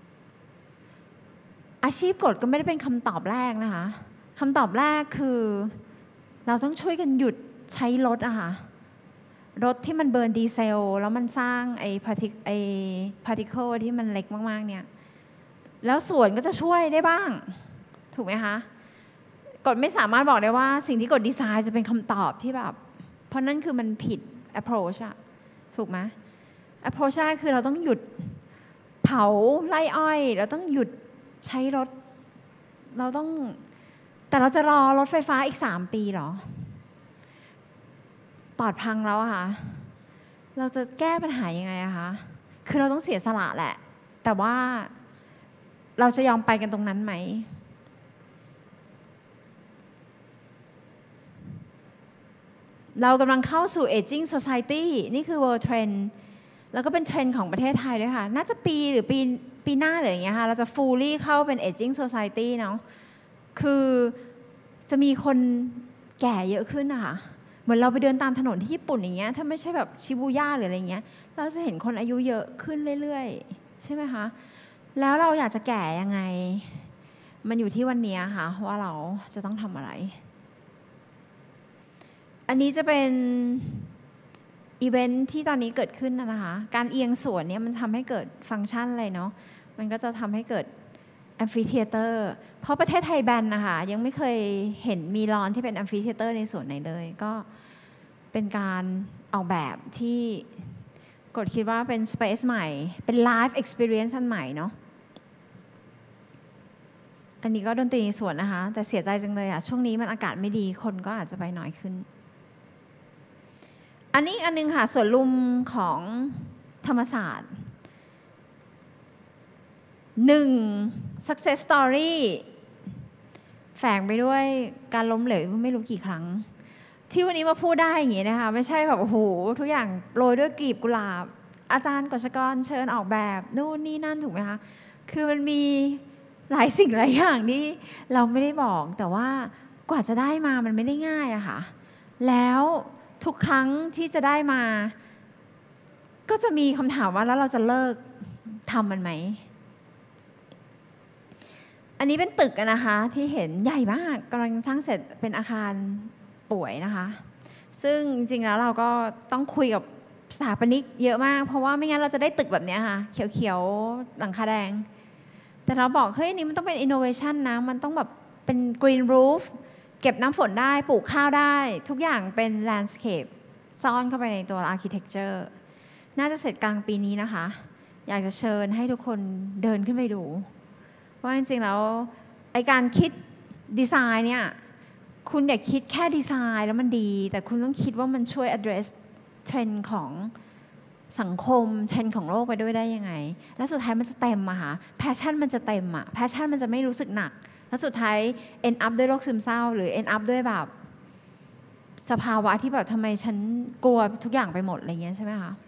อาชีพกฎก็ไม่ได้เป็นคำตอบแรกนะคะคำตอบแรกคือเราต้องช่วยกันหยุดใช้รถอะค่ะรถที่มันเบิร์นดีเซลแล้วมันสร้างไอ้พาร์ติเคิลที่มันเล็กมากๆเนี่ยแล้วส่วนก็จะช่วยได้บ้างถูกไหมคะกฎไม่สามารถบอกได้ว่าสิ่งที่กฎดีไซน์จะเป็นคำตอบที่แบบเพราะนั่นคือมันผิด approach อะถูกไหม approach แรกคือเราต้องหยุดเผาไร่อ้อยเราต้องหยุดใช้รถเราต้องแต่เราจะรอรถไฟฟ้าอีก3 ปีหรอปอดพังแล้วอะค่ะเราจะแก้ปัญหายังไงอะคะคือเราต้องเสียสละแหละแต่ว่าเราจะยอมไปกันตรงนั้นไหมเรากำลังเข้าสู่ aging society นี่คือ world trend แล้วก็เป็นเทรนด์ของประเทศไทยด้วยค่ะน่าจะปีหรือปีหน้าหรืออย่างเงี้ยค่ะเราจะ fully เข้าเป็น aging society เนาะคือจะมีคนแก่เยอะขึ้นนะคะเหมือนเราไปเดินตามถนนที่ญี่ปุ่นอย่างเงี้ยถ้าไม่ใช่แบบชิบูย่าหรืออะไรเงี้ยเราจะเห็นคนอายุเยอะขึ้นเรื่อยๆใช่ไหมคะแล้วเราอยากจะแก่ยังไงมันอยู่ที่วันนี้ค่ะว่าเราจะต้องทำอะไรอันนี้จะเป็นอีเวนท์ที่ตอนนี้เกิดขึ้นนะคะการเอียงส่วนนี้มันทำให้เกิดฟังก์ชันอะไรเนาะมันก็จะทำให้เกิดแอมฟิเทเตอร์เพราะประเทศไทยแบนนะคะยังไม่เคยเห็นมีลอนที่เป็นแอมฟิเทเตอร์ในส่วนไหนเลยก็เป็นการออกแบบที่กดคิดว่าเป็นสเปซใหม่เป็นไลฟ์เอ็กซ์เพรียนซ์อันใหม่เนาะอันนี้ก็ดนตรีในส่วนนะคะแต่เสียใจจังเลยอ่ะช่วงนี้มันอากาศไม่ดีคนก็อาจจะไปน้อยขึ้นอันนี้อันนึงค่ะส่วนลุมของธรรมศาสตร์1 success story แฝงไปด้วยการล้มเหลวไม่รู้กี่ครั้งที่วันนี้มาพูดได้อย่างนี้นะคะไม่ใช่แบบโอ้โหทุกอย่างโรยด้วยกลีบกุหลาบอาจารย์กฤษกรเชิญออกแบบนู่นนี่นั่นถูกไหมคะคือมันมีหลายสิ่งหลายอย่างที่เราไม่ได้บอกแต่ว่ากว่าจะได้มามันไม่ได้ง่ายอะค่ะแล้วทุกครั้งที่จะได้มาก็จะมีคำถามว่าแล้วเราจะเลิกทำมันไหมอันนี้เป็นตึกนะคะที่เห็นใหญ่มากกำลังสร้างเสร็จเป็นอาคารป่วยนะคะซึ่งจริงๆแล้วเราก็ต้องคุยกับสถาปนิกเยอะมากเพราะว่าไม่งั้นเราจะได้ตึกแบบนี้ค่ะเขียวๆหลังคาแดงแต่เราบอกเฮ้ยนี่มันต้องเป็น innovation นะมันต้องแบบเป็น green roof เก็บน้ำฝนได้ปลูกข้าวได้ทุกอย่างเป็น landscape ซ่อนเข้าไปในตัว architecture น่าจะเสร็จกลางปีนี้นะคะอยากจะเชิญให้ทุกคนเดินขึ้นไปดูว่าจริงๆแล้วไอการคิดดีไซน์เนี่ยคุณอย่าคิดแค่ดีไซน์แล้วมันดีแต่คุณต้องคิดว่ามันช่วย address เทรนด์ของสังคมเทรนด์ของโลกไปด้วยได้ยังไงแล้วสุดท้ายมันจะเต็มอะค่ะแพชชั่นมันจะเต็มอะแพชชั่นมันจะไม่รู้สึกหนักแล้วสุดท้าย end up ด้วยโรคซึมเศร้าหรือ end up ด้วยแบบสภาวะที่แบบทำไมฉันกลัวทุกอย่างไปหมดอะไรเงี้ยใช่ไหมคะ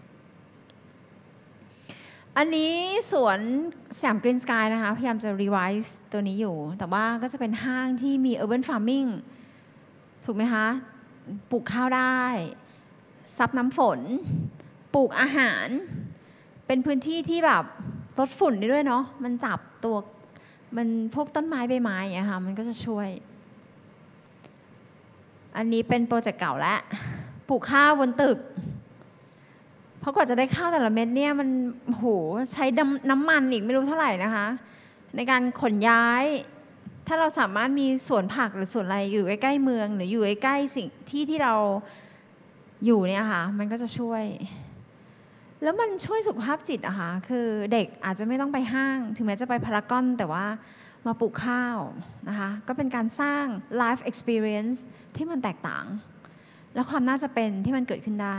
อันนี้สวนสยามกรีนสกายนะคะพยายามจะ revise ตัวนี้อยู่แต่ว่าก็จะเป็นห้างที่มี urban farming ถูกไหมคะปลูกข้าวได้ซับน้ำฝนปลูกอาหารเป็นพื้นที่ที่แบบลดฝุ่นได้ด้วยเนาะมันจับตัวมันพวกต้นไม้ใบไม้อย่างเงี้ยค่ะมันก็จะช่วยอันนี้เป็นโปรเจกต์เก่าแล้วปลูกข้าวบนตึกเพราะกว่าจะได้ข้าวแต่ละเม็ดเนี่ยมันโหใช้น้ำมันอีกไม่รู้เท่าไหร่นะคะในการขนย้ายถ้าเราสามารถมีสวนผักหรือสวนอะไรอยู่ใกล้ๆเมืองหรืออยู่ใกล้ๆสิ่งที่เราอยู่เนี่ยค่ะมันก็จะช่วยแล้วมันช่วยสุขภาพจิตอะค่ะคือเด็กอาจจะไม่ต้องไปห้างถึงแม้จะไปพารากอนแต่ว่ามาปลูกข้าวนะคะก็เป็นการสร้าง life experience ที่มันแตกต่างและความน่าจะเป็นที่มันเกิดขึ้นได้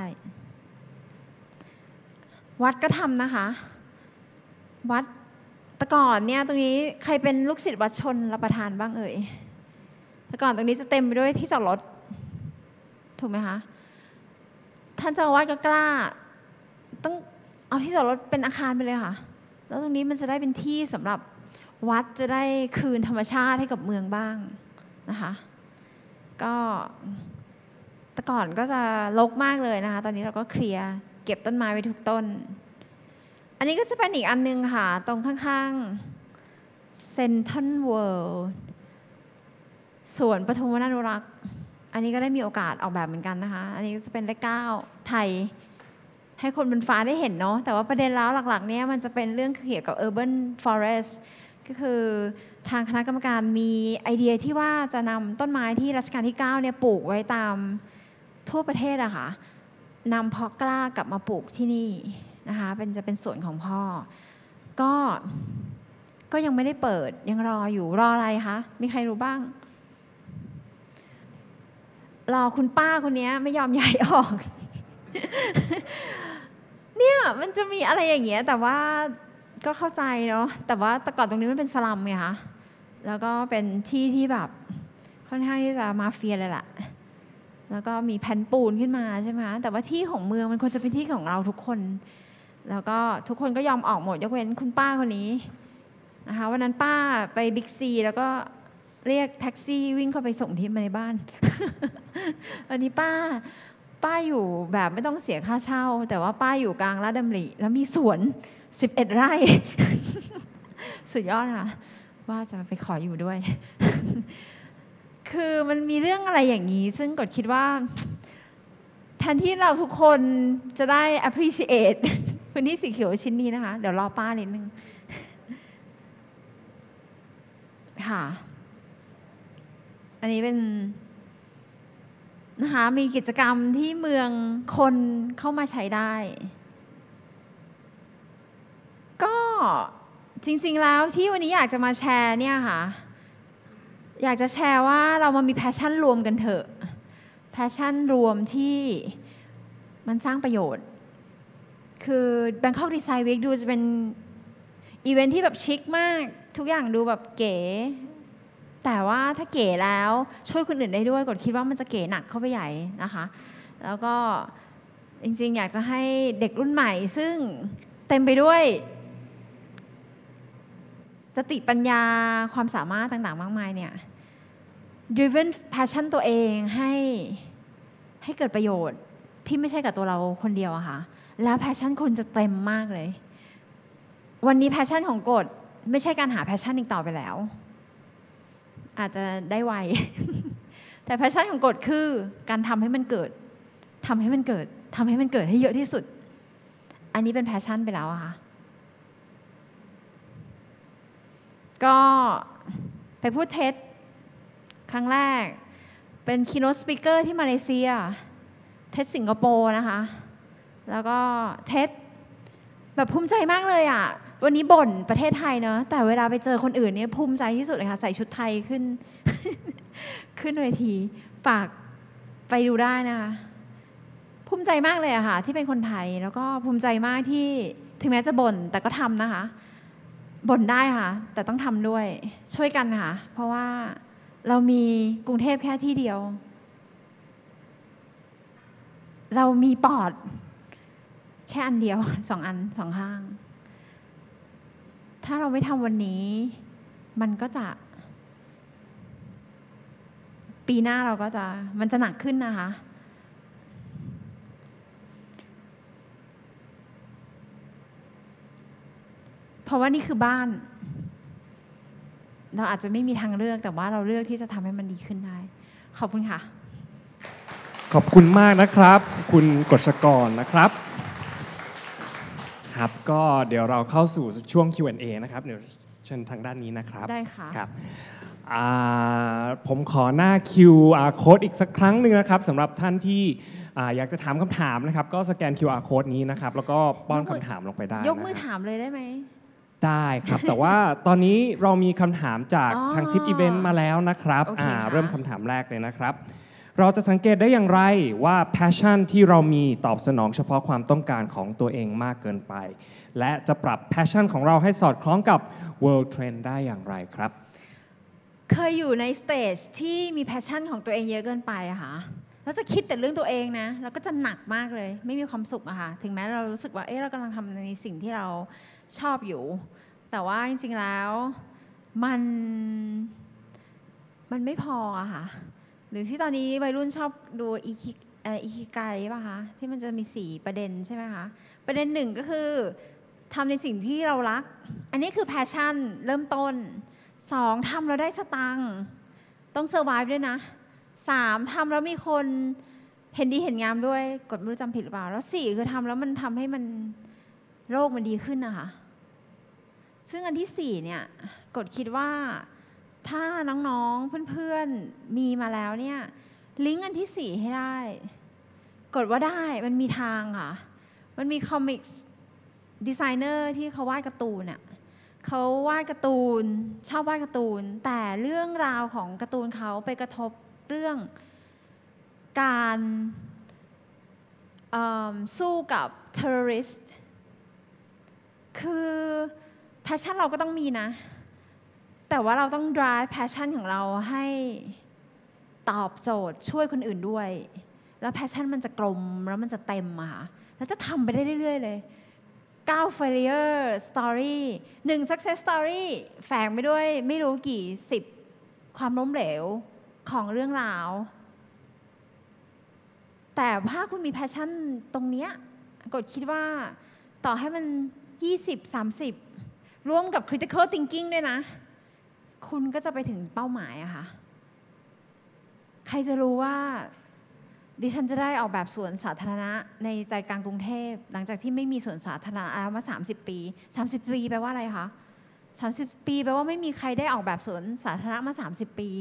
วัดก็ทำนะคะวัดแต่ก่อนเนี่ยตรงนี้ใครเป็นลูกศิษย์วัดชนรับประทานบ้างเอ่ยแต่ก่อนตรงนี้จะเต็มไปด้วยที่จอดรถถูกไหมคะท่านเจ้าอาวาสก็กล้าต้องเอาที่จอดรถเป็นอาคารไปเลยค่ะแล้วตรงนี้มันจะได้เป็นที่สำหรับวัดจะได้คืนธรรมชาติให้กับเมืองบ้างนะคะก็แต่ก่อนก็จะรกมากเลยนะคะตอนนี้เราก็เคลียร์เก็บต้นไม้ไว้ทุกต้นอันนี้ก็จะเป็นอีกอันนึงค่ะตรงข้างๆเซนทรัลเวิลด์สวนปฐมวนานุรักษ์อันนี้ก็ได้มีโอกาสออกแบบเหมือนกันนะคะอันนี้จะเป็นเลข9ไทยให้คนบนฟ้าได้เห็นเนาะแต่ว่าประเด็นแล้วหลักๆเนี่ยมันจะเป็นเรื่องเกี่ยวกับ urban forest ก็คือทางคณะกรรมการมีไอเดียที่ว่าจะนำต้นไม้ที่รัชกาลที่9เนี่ยปลูกไว้ตามทั่วประเทศอะค่ะนำเพาะกล้ากลับมาปลูกที่นี่นะคะจะเป็นสวนของพ่อก็ยังไม่ได้เปิดยังรออยู่รออะไรคะมีใครรู้บ้างรอคุณป้าคนนี้ไม่ยอมย้ายออก เนี่ยมันจะมีอะไรอย่างเงี้ยแต่ว่าก็เข้าใจเนาะแต่ว่าแต่ก่อนตรงนี้มันเป็นสลัมไงคะแล้วก็เป็นที่ที่แบบค่อนข้างที่จะมาเฟียเลยล่ะแล้วก็มีแผ่นปูนขึ้นมาใช่ไหมคะแต่ว่าที่ของเมืองมันควรจะเป็นที่ของเราทุกคนแล้วก็ทุกคนก็ยอมออกหมดยกเว้นคุณป้าคนนี้นะคะวันนั้นป้าไปบิ๊กซีแล้วก็เรียกแท็กซี่วิ่งเข้าไปส่งที่มาในบ้าน วันนี้ป้าอยู่แบบไม่ต้องเสียค่าเช่าแต่ว่าป้าอยู่กลางลาดดำริแล้วมีสวน11 ไร่ สุดยอดค่ะว่าจะไปขออยู่ด้วย คือมันมีเรื่องอะไรอย่างนี้ซึ่งกดคิดว่าแทนที่เราทุกคนจะได้ appreciate พื้นที่สีเขียวชิ้นนี้นะคะเดี๋ยวรอป้านิดนึงค่ะอันนี้เป็นนะคะมีกิจกรรมที่เมืองคนเข้ามาใช้ได้ก็จริงๆแล้วที่วันนี้อยากจะมาแชร์เนี่ยค่ะอยากจะแชร์ว่าเรามามีแพชชั่นรวมกันเถอะแพชชั่นรวมที่มันสร้างประโยชน์คือ Bangkok Design Week ดูจะเป็นอีเวนท์ที่แบบชิคมากทุกอย่างดูแบบเก๋แต่ว่าถ้าเก๋แล้วช่วยคนอื่นได้ด้วยกดคิดว่ามันจะเก๋หนักเข้าไปใหญ่นะคะแล้วก็จริงๆอยากจะให้เด็กรุ่นใหม่ซึ่งเต็มไปด้วยสติปัญญาความสามารถต่างๆมากมายเนี่ย driven passion ตัวเองให้เกิดประโยชน์ที่ไม่ใช่กับตัวเราคนเดียวอะค่ะแล้ว passion คนจะเต็มมากเลยวันนี้ passion ของกฎไม่ใช่การหา passion อีกต่อไปแล้วอาจจะได้ไว แต่ passion ของกฎคือการทำให้มันเกิดทำให้มันเกิดทำให้มันเกิดให้เยอะที่สุดอันนี้เป็น passion ไปแล้วอะค่ะก็ไปพูดเท็ดครั้งแรกเป็น keynote speaker ที่มาเลเซียเท็ดสิงคโปร์นะคะแล้วก็เท็ดแบบภูมิใจมากเลยอ่ะวันนี้บ่นประเทศไทยเนอะแต่เวลาไปเจอคนอื่นเนี่ยภูมิใจที่สุดเลยค่ะใส่ชุดไทยขึ้น ขึ้นเวทีฝากไปดูได้นะคะภูมิใจมากเลยอะค่ะที่เป็นคนไทยแล้วก็ภูมิใจมากที่ถึงแม้จะบ่นแต่ก็ทำนะคะบ่นได้ค่ะแต่ต้องทำด้วยช่วยกันค่ะเพราะว่าเรามีกรุงเทพแค่ที่เดียวเรามีปอดแค่อันเดียว2 อัน 2 ข้างถ้าเราไม่ทำวันนี้มันก็จะปีหน้าเราก็จะมันจะหนักขึ้นนะคะเพราะว่านี่คือบ้านเราอาจจะไม่มีทางเลือกแต่ว่าเราเลือกที่จะทำให้มันดีขึ้นได้ขอบคุณค่ะขอบคุณมากนะครับคุณกฤษกรนะครับครับก็เดี๋ยวเราเข้าสู่ช่วง Q&A นะครับเดี๋ยวเชิญทางด้านนี้นะครับได้ค่ะครับผมขอหน้า QR code อีกสักครั้งหนึ่งนะครับสำหรับท่านที่อยากจะถามคำถามนะครับก็สแกน QR code นี้นะครับแล้วก็ป้อนคำถามลงไปได้ยกมือถามเลยได้ไหมได้ครับแต่ว่าตอนนี้เรามีคำถามจากทางซิปอีเวนต์มาแล้วนะครับเริ่มคำถามแรกเลยนะครับเราจะสังเกตได้อย่างไรว่า passion ที่เรามีตอบสนองเฉพาะความต้องการของตัวเองมากเกินไปและจะปรับ passion ของเราให้สอดคล้องกับ world trend ได้อย่างไรครับเคยอยู่ในสเตจที่มี passion ของตัวเองเยอะเกินไปอะค่ะแล้วจะคิดแต่เรื่องตัวเองนะแล้วก็จะหนักมากเลยไม่มีความสุขอะค่ะถึงแม้เรารู้สึกว่าเรากำลังทำในสิ่งที่เราชอบอยู่แต่ว่าจริงๆแล้วมันไม่พออะค่ะหรือที่ตอนนี้วัยรุ่นชอบดูอิคิไกป่ะคะที่มันจะมี4ประเด็นใช่ไหมคะประเด็น1ก็คือทำในสิ่งที่เรารักอันนี้คือแพชชั่นเริ่มต้น2ทำแล้วได้สตังค์ต้องเซอร์ไวฟ์ด้วยนะ3ทำแล้วมีคนเห็นดีเห็นงามด้วยกดไม่รู้จำผิดหรือเปล่าแล้ว4คือทำแล้วมันทำให้มันโลกมันดีขึ้นนะคะซึ่งอันที่4เนี่ยกดคิดว่าถ้าน้องๆเพื่อนๆมีมาแล้วเนี่ยลิงก์อันที่4ให้ได้กดว่าได้มันมีทางค่ะมันมีคอมิกส์ดีไซเนอร์ที่เขาวาดการ์ตูนเนี่ยเขาวาดการ์ตูนชอบวาดการ์ตูนแต่เรื่องราวของการ์ตูนเขาไปกระทบเรื่องการสู้กับเทอร์ริสต์คือแพชชั่นเราก็ต้องมีนะแต่ว่าเราต้อง drive passion ของเราให้ตอบโจทย์ช่วยคนอื่นด้วยแล้วแพชชั่นมันจะกลมแล้วมันจะเต็มอะค่ะแล้วจะทำไปได้เรื่อยๆเลย9 failure story 1 success story แฝงไปด้วยไม่รู้กี่10ความล้มเหลวของเรื่องราวแต่ถ้าคุณมีแพชชั่นตรงเนี้ยกดคิดว่าต่อให้มัน20-30ร่วมกับ critical thinking ด้วยนะคุณก็จะไปถึงเป้าหมายอะค่ะใครจะรู้ว่าดิฉันจะได้ออกแบบสวนสาธารณะในใจกลางกรุงเทพหลังจากที่ไม่มีสวนสาธารณะมา30 ปี30 ปีแปลว่าอะไรคะ30 ปีแปลว่าไม่มีใครได้ออกแบบสวนสาธารณะมา30 ปี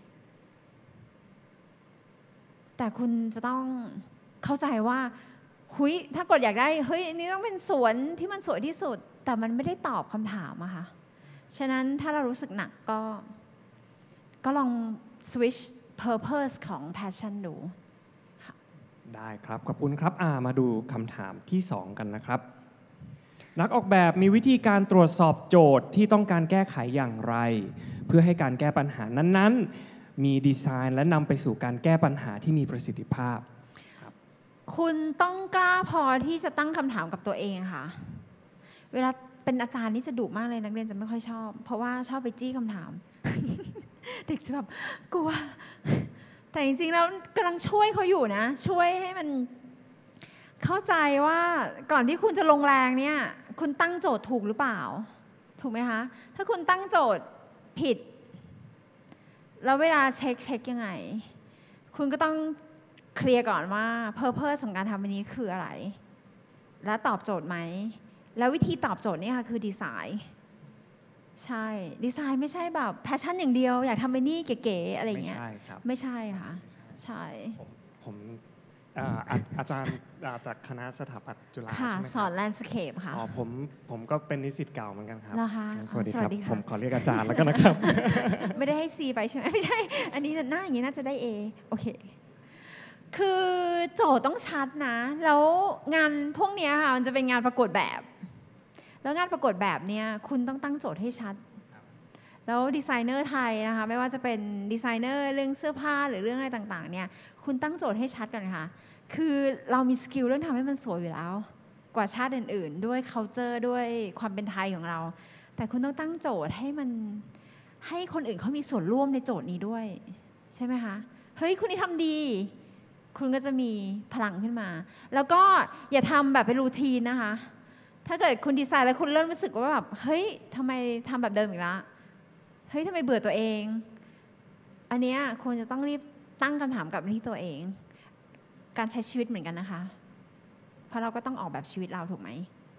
แต่คุณจะต้องเข้าใจว่าหุยถ้ากดอยากได้เฮ้ยนี่ต้องเป็นสวนที่มันสวยที่สุดแต่มันไม่ได้ตอบคำถามอะค่ะฉะนั้นถ้าเรารู้สึกหนักก็ลอง switch purpose ของ passion ดูได้ครับขอบคุณครับมาดูคำถามที่ 2 กันนะครับนักออกแบบมีวิธีการตรวจสอบโจทย์ที่ต้องการแก้ไขอย่างไรเพื่อให้การแก้ปัญหานั้นๆมีดีไซน์และนำไปสู่การแก้ปัญหาที่มีประสิทธิภาพคุณต้องกล้าพอที่จะตั้งคำถามกับตัวเองค่ะเวลาเป็นอาจารย์นี่จะดุมากเลยนักเรียนจะไม่ค่อยชอบเพราะว่าชอบไปจี้คำถาม เด็กจะแบบกลัวแต่จริงๆแล้วกำลังช่วยเขาอยู่นะช่วยให้มันเข้าใจว่าก่อนที่คุณจะลงแรงเนี่ยคุณตั้งโจทย์ถูกหรือเปล่าถูกไหมคะถ้าคุณตั้งโจทย์ผิดแล้วเวลาเช็คยังไงคุณก็ต้องเคลียร์ก่อนว่า purpose ของการทำอันนี้คืออะไรและตอบโจทย์ไหมแล้ววิธีตอบโจทย์นี่ค่ะคือดีไซน์ใช่ดีไซน์ไม่ใช่แบบแพชชั่นอย่างเดียวอยากทำไปนี่เก๋ๆอะไรอย่างเงี้ยไม่ใช่ค่ะใช่ผมอาจารย์จากคณะสถาปัตย์จุฬาใช่ไหมครับสอนแลนด์สเคปค่ะอ๋อผมก็เป็นนิสิตเก่าเหมือนกันครับสวัสดีครับผมขอเรียกอาจารย์แล้วกันนะครับไม่ได้ให้ C ไปใช่ไหมไม่ใช่อันนี้หน้าอย่างนี้น่าจะได้ A โอเคคือโจทย์ต้องชัดนะแล้วงานพวกนี้ค่ะมันจะเป็นงานประกวดแบบแล้วงานประกวดแบบเนี่ยคุณต้องตั้งโจทย์ให้ชัดแล้วดีไซเนอร์ไทยนะคะไม่ว่าจะเป็นดีไซเนอร์เรื่องเสื้อผ้าหรือเรื่องอะไรต่างๆเนี่ยคุณตั้งโจทย์ให้ชัดกันค่ะคือเรามีสกิลเรื่องทำให้มันสวยอยู่แล้วกว่าชาติอื่นๆด้วย culture ด้วยความเป็นไทยของเราแต่คุณต้องตั้งโจทย์ให้มันให้คนอื่นเขามีส่วนร่วมในโจทย์นี้ด้วยใช่ไหมคะเฮ้ยคุณนี่ทำดีคุณก็จะมีพลังขึ้นมาแล้วก็อย่าทำแบบเป็นรูทีนนะคะถ้าเกิดคุณดีไซน์แล้วคุณเริ่มรู้สึกว่าแบบเฮ้ยทำไมทำแบบเดิมอีกแล้วเฮ้ยทำไมเบื่อตัวเองอันเนี้ยควรจะต้องรีบตั้งคำถามกลับมาที่ตัวเองการใช้ชีวิตเหมือนกันนะคะเพราะเราก็ต้องออกแบบชีวิตเราถูกไหม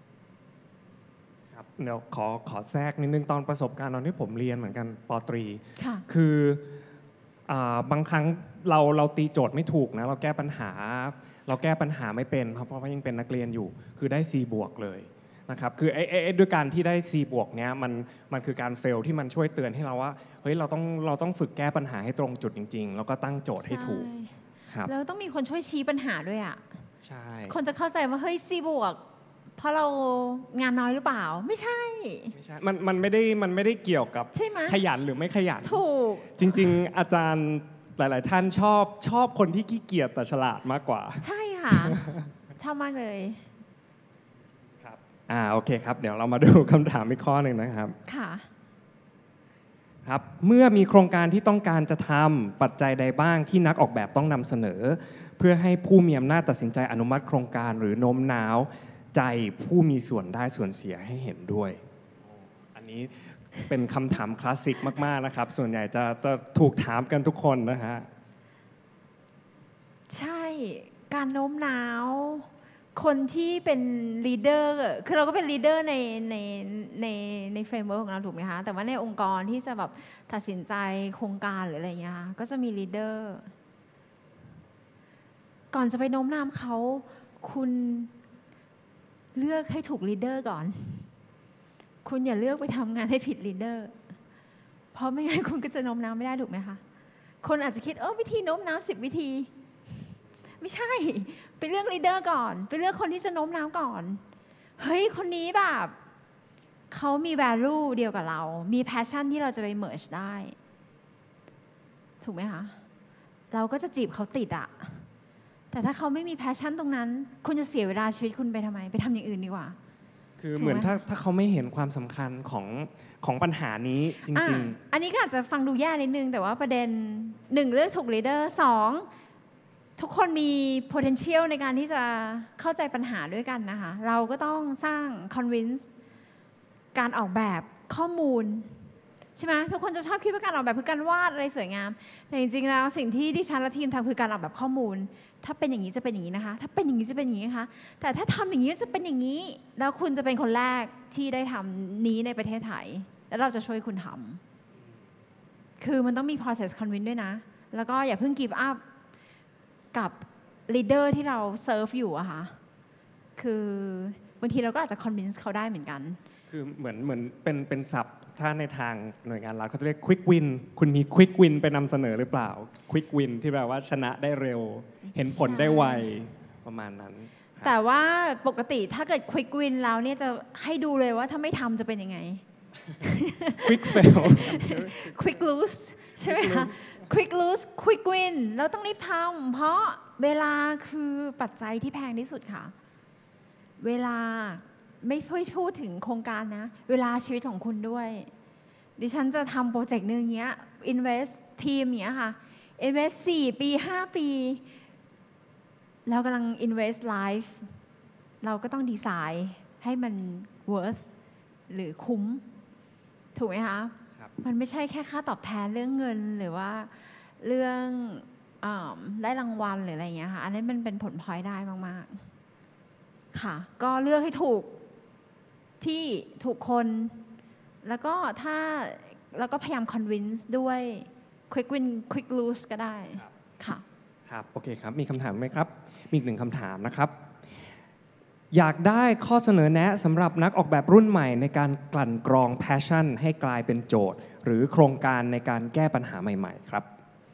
ครับเดี๋ยวขอแทรกนิดนึงตอนประสบการณ์ตอนที่ผมเรียนเหมือนกันป.ตรี คือบางครั้งเราตีโจทย์ไม่ถูกนะเราแก้ปัญหาไม่เป็นเพราะว่ายังเป็นนักเรียนอยู่คือได้ C บวกเลยนะครับคือด้วยการที่ได้ C บวกเนี้ยมันคือการเฟลที่มันช่วยเตือนให้เราว่าเฮ้ยเราต้องฝึกแก้ปัญหาให้ตรงจุดจริงๆแล้วก็ตั้งโจทย์ให้ถูกครับแล้วต้องมีคนช่วยชี้ปัญหาด้วยอ่ะใช่คนจะเข้าใจว่าเฮ้ย C บวกเพราะเรางานน้อยหรือเปล่าไม่ใช่มันไม่ได้เกี่ยวกับขยันหรือไม่ขยันถูกจริงๆอาจารย์หลายๆท่านชอบคนที่ขี้เกียจแต่ฉลาดมากกว่าใช่ค่ะชอบมากเลยครับโอเคครับเดี๋ยวเรามาดูคำถามอีกข้อหนึ่งนะครับค่ะครับเมื่อมีโครงการที่ต้องการจะทำปัจจัยใดบ้างที่นักออกแบบต้องนำเสนอเพื่อให้ผู้มีอำนาจตัดสินใจอนุมัติโครงการหรือโน้มน้าวใจผู้มีส่วนได้ส่วนเสียให้เห็นด้วยอันนี้เป็นคำถามคลาสสิกมากๆนะครับส่วนใหญ่จะถูกถามกันทุกคนนะฮะใช่การโน้มน้าวคนที่เป็นลีดเดอร์คือเราก็เป็นลีดเดอร์ในเฟรมเวิร์กของเราถูกไหมคะแต่ว่าในองค์กรที่จะแบบตัดสินใจโครงการหรืออะไรอย่างเงี้ยก็จะมีลีดเดอร์ก่อนจะไปโน้มน้าวเขาคุณเลือกให้ถูกลีดเดอร์ก่อนคุณอย่าเลือกไปทำงานให้ผิดลีดเดอร์เพราะไม่งั้นคุณก็จะโน้มน้าวไม่ได้ถูกไหมคะคนอาจจะคิดวิธีโน้มน้าว10 วิธีไม่ใช่ไปเลือกลีดเดอร์ก่อนไปเลือกคนที่จะโน้มน้าวก่อนเฮ้ยคนนี้แบบเขามี value เดียวกับเรามี passion ที่เราจะไป merge ได้ถูกไหมคะเราก็จะจีบเขาติดอะแต่ถ้าเขาไม่มีแพชชั่นตรงนั้นคุณจะเสียเวลาชีวิตคุณไปทำไมไปทำอย่างอื่นดีกว่าคือเหมือนถ้าเขาไม่เห็นความสำคัญของปัญหานี้จริงๆอันนี้ก็อาจจะฟังดูแย่นิดนึงแต่ว่าประเด็น1เลือกถูก leader 2ทุกคนมี potential ในการที่จะเข้าใจปัญหาด้วยกันนะคะเราก็ต้องสร้าง convince การออกแบบข้อมูลใช่ไหมทุกคนจะชอบคิดว่าการออกแบบคือการวาดอะไรสวยงามแต่จริงๆแล้วสิ่งที่ดิฉันและทีมทำคือการออกแบบข้อมูลถ้าเป็นอย่างนี้จะเป็นอย่างนี้นะคะถ้าเป็นอย่างนี้จะเป็นอย่างนี้นะคะแต่ถ้าทำอย่างนี้จะเป็นอย่างนี้แล้วคุณจะเป็นคนแรกที่ได้ทำนี้ในประเทศไทยแล้วเราจะช่วยคุณทำคือมันต้องมี process convince ด้วยนะแล้วก็อย่าเพิ่ง give up กับ leader ที่เรา serve อยู่อะค่ะคือบางทีเราก็อาจจะ convince เขาได้เหมือนกันคือเหมือนเป็นศัพท์ถ้าในทางหน่วยงานรัฐเขาจะเรียก quick win คุณมี quick win ไปนำเสนอหรือเปล่า quick win ที่แปลว่าชนะได้เร็วเห็นผลได้ไวประมาณนั้นแต่ว่าปกติถ้าเกิด quick win แล้วเนี่ยจะให้ดูเลยว่าถ้าไม่ทำจะเป็นยังไง quick fail quick lose ใช่ไหมคะ quick lose quick win เราต้องรีบทำเพราะเวลาคือปัจจัยที่แพงที่สุดค่ะเวลาไม่ค่อยพูดถึงโครงการนะเวลาชีวิตของคุณด้วยดิฉันจะทำโปรเจกต์นึงเงี้ย invest ทีมเงี้ยค่ะ invest 4 ปี 5 ปีเรากำลัง invest life เราก็ต้องดีไซน์ให้มัน worth หรือคุ้มถูกไหมคะมันไม่ใช่แค่ค่าตอบแทนเรื่องเงินหรือว่าเรื่องได้รางวัลหรืออะไรเงี้ยค่ะอันนี้มันเป็นผลพลอยได้มากๆค่ะก็เลือกให้ถูกที่ถูกคนแล้วก็แล้วก็พยายาม convince ด้วย quick win quick lose ก็ได้ค่ะครับโอเคครับมีคำถามไหมครับมีอีก1คำถามนะครับอยากได้ข้อเสนอแนะสำหรับนักออกแบบรุ่นใหม่ในการกลั่นกรอง passion ให้กลายเป็นโจทย์หรือโครงการในการแก้ปัญหาใหม่ๆครับ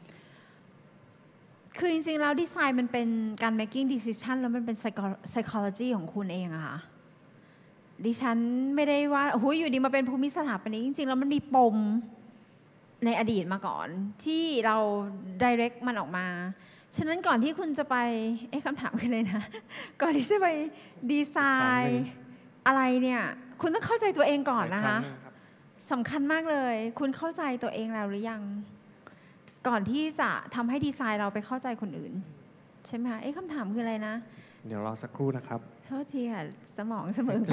คือจริงๆแล้วดีไซน์มันเป็นการ making decision แล้วมันเป็น psychology ของคุณเองอะค่ะดิฉันไม่ได้ว่าโอ้โหอยู่ดีมาเป็นภูมิสถาปนิกจริงๆแล้วมันมีปมในอดีตมาก่อนที่เรา direct มันออกมาฉะนั้นก่อนที่คุณจะไปคำถามคือเลยนะก่อนที่จะไปดีไซน์อะไรเนี่ยคุณต้องเข้าใจตัวเองก่อนนะคะสำคัญมากเลยคุณเข้าใจตัวเองแล้วหรือยังก่อนที่จะทำให้ดีไซน์เราไปเข้าใจคนอื่นใช่ไหมคะคำถามคืออะไรนะเดี๋ยวรอสักครู่นะครับโทษทีค่ะสมองเสมอไป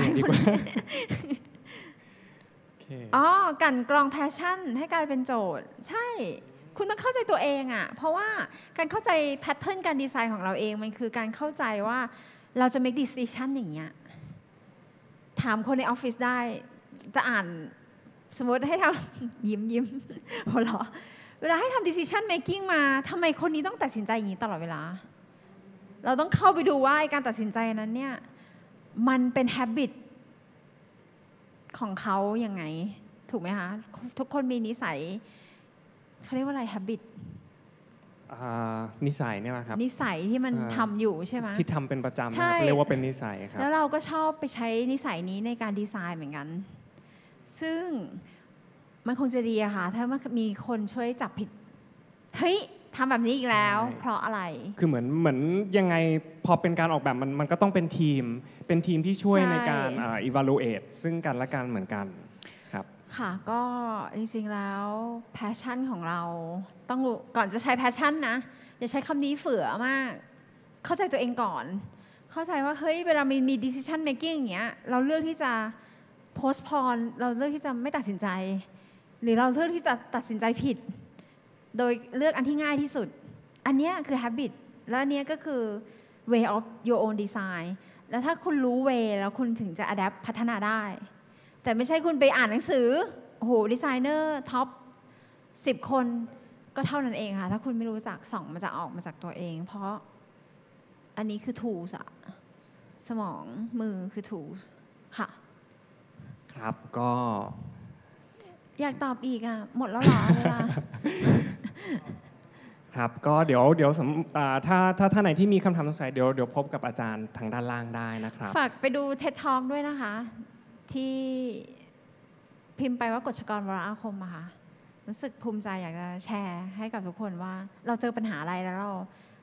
กันกรองแพชชั่นให้กลายเป็นโจทย์ใช่คุณต้องเข้าใจตัวเองอ่ะเพราะว่าการเข้าใจแพทเทิร์นการดีไซน์ของเราเองมันคือการเข้าใจว่าเราจะ make decision อย่างเงี้ยถามคนในออฟฟิศได้จะอ่านสมมติให้ทำยิ้มหัวเราะเวลาให้ทำ decision making มาทำไมคนนี้ต้องตัดสินใจอย่างนี้ตลอดเวลาเราต้องเข้าไปดูว่าการตัดสินใจนั้นเนี่ยมันเป็น habit ของเขายังไงถูกไหมคะทุกคนมีนิสัยเขาเรียกว่าอะไร habit นิสัยเนี่ยแหละครับนิสัยที่มันทำอยู่ใช่ไหมที่ทำเป็นประจำเรียกว่าเป็นนิสัยครับแล้วเราก็ชอบไปใช้นิสัยนี้ในการดีไซน์เหมือนกันซึ่งมันคงจะดีอะค่ะถ้ามีคนช่วยจับผิดเฮ้ยทำแบบนี้อีกแล้วเพราะอะไรคือเหมือนยังไงพอเป็นการออกแบบมันก็ต้องเป็นทีมที่ช่วยในการ evaluate ซึ่งกันและกันเหมือนกันครับค่ะก็จริงๆแล้ว passion ของเราต้องรู้ก่อนจะใช้ passion นะอย่าใช้คำนี้เฝื่อมากเข้าใจตัวเองก่อนเข้าใจว่าเฮ้ยเวลามี decision making อย่างเงี้ยเราเลือกที่จะ postpone เราเลือกที่จะไม่ตัดสินใจหรือเราเลือกที่จะตัดสินใจผิดโดยเลือกอันที่ง่ายที่สุดอันนี้คือ habit แล้วอันนี้ก็คือ way of your own design แล้วถ้าคุณรู้ way แล้วคุณถึงจะ adapt พัฒนาได้แต่ไม่ใช่คุณไปอ่านหนังสือโอ้โหดีไซเนอร์ท็อป10 คนก็เท่านั้นเองค่ะถ้าคุณไม่รู้จักส่องมันจะออกมาจากตัวเองเพราะอันนี้คือ tools อะสมองมือคือ tools ค่ะครับก็อยากตอบอีกอ่ะหมดแล้วหรอเวลาครับก็เดี๋ยวถ้าท่านไหนที่มีคำถามสงสัยเดี๋ยวพบกับอาจารย์ทางด้านล่างได้นะครับฝากไปดู TED Talk ด้วยนะคะที่พิมพ์ไปว่ากฎชกรวรอาคมอะค่ะรู้สึกภูมิใจอยากจะแชร์ให้กับทุกคนว่าเราเจอปัญหาอะไรแล้วเรา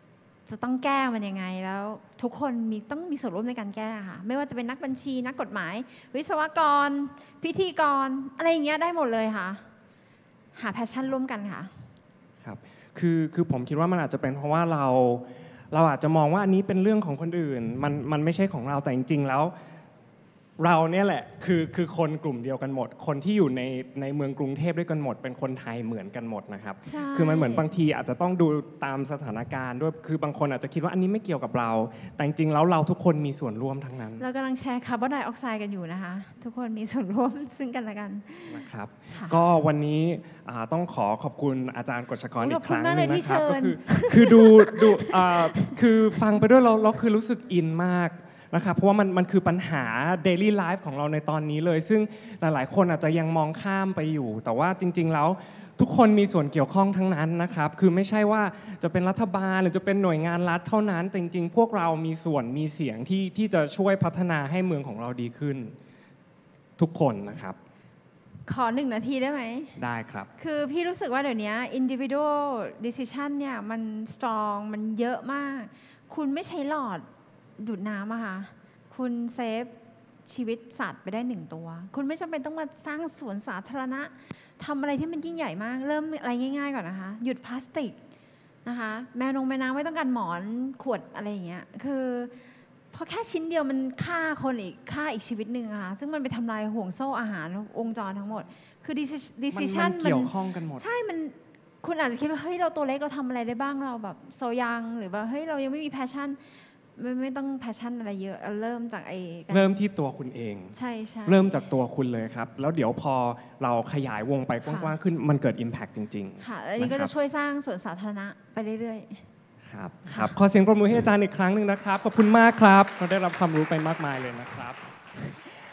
จะต้องแก้มันยังไงแล้วทุกคนต้องมีส่วนร่วมในการแก้ค่ะไม่ว่าจะเป็นนักบัญชีนักกฎหมายวิศวกรพิธีกรอะไรอย่างเงี้ยได้หมดเลยค่ะหาแพชชั่นร่วมกันค่ะครับคือผมคิดว่ามันอาจจะเป็นเพราะว่าเราอาจจะมองว่าอันนี้เป็นเรื่องของคนอื่นมันไม่ใช่ของเราแต่จริงๆแล้วเราเนี่ยแหละคือคนกลุ่มเดียวกันหมดคนที่อยู่ในเมืองกรุงเทพด้วยกันหมดเป็นคนไทยเหมือนกันหมดนะครับคือมันเหมือนบางทีอาจจะต้องดูตามสถานการณ์ด้วยคือบางคนอาจจะคิดว่าอันนี้ไม่เกี่ยวกับเราแต่จริงๆแล้วเราทุกคนมีส่วนร่วมทั้งนั้นเรากำลังแชร์คาร์บอนไดออกไซด์กันอยู่นะคะทุกคนมีส่วนร่วมซึ่งกันและกันนะครับก็วันนี้ต้องขอบคุณอาจารย์กฤษกรอีกครั้งนึงนะครับก็คือดูคือฟังไปด้วยเราคือรู้สึกอินมากนะครับเพราะว่ามันคือปัญหา daily life ของเราในตอนนี้เลยซึ่งหลายๆคนอาจจะยังมองข้ามไปอยู่แต่ว่าจริงๆแล้วทุกคนมีส่วนเกี่ยวข้องทั้งนั้นนะครับคือไม่ใช่ว่าจะเป็นรัฐบาลหรือจะเป็นหน่วยงานรัฐเท่านั้นจริงๆพวกเรามีส่วนมีเสียงที่จะช่วยพัฒนาให้เมืองของเราดีขึ้นทุกคนนะครับขอ1 นาทีได้ไหมได้ครับคือพี่รู้สึกว่าเดี๋ยวนี้ individual decision เนี่ยมัน strong มันเยอะมากคุณไม่ใช้หลอดดูดน้ำอะค่ะคุณเซฟชีวิตสัตว์ไปได้1 ตัวคุณไม่จำเป็นต้องมาสร้างสวนสาธารณะทำอะไรที่มันยิ่งใหญ่มากเริ่มอะไรง่ายๆก่อนนะคะหยุดพลาสติกนะคะแมวแม่น้ำไม่ต้องการหมอนขวดอะไรอย่างเงี้ยคือเพราะแค่ชิ้นเดียวมันฆ่าคนฆ่าอีกชีวิตหนึ่งค่ะซึ่งมันไปทำลายห่วงโซ่อาหารวงจรทั้งหมดคือ decision มันเกี่ยวข้องกันหมดใช่มันคุณอาจจะคิดว่าเฮ้ยเราตัวเล็กเราทำอะไรได้บ้างเราแบบโซยังหรือว่าเฮ้ยเรายังไม่มีแพชชั่นไม่ต้องแพชชั่นอะไรเยอะเริ่มจากเริ่มที่ตัวคุณเองใช่เริ่มจากตัวคุณเลยครับแล้วเดี๋ยวพอเราขยายวงไปกว้างๆขึ้นมันเกิด Impact จริงๆค่ะอันนี้ก็จะช่วยสร้างสวนสาธารณะไปเรื่อยๆครับขอเสียงปรบมือให้อาจารย์อีกครั้งหนึ่งนะครับขอบคุณมากครับเราได้รับความรู้ไปมากมายเลยนะครับ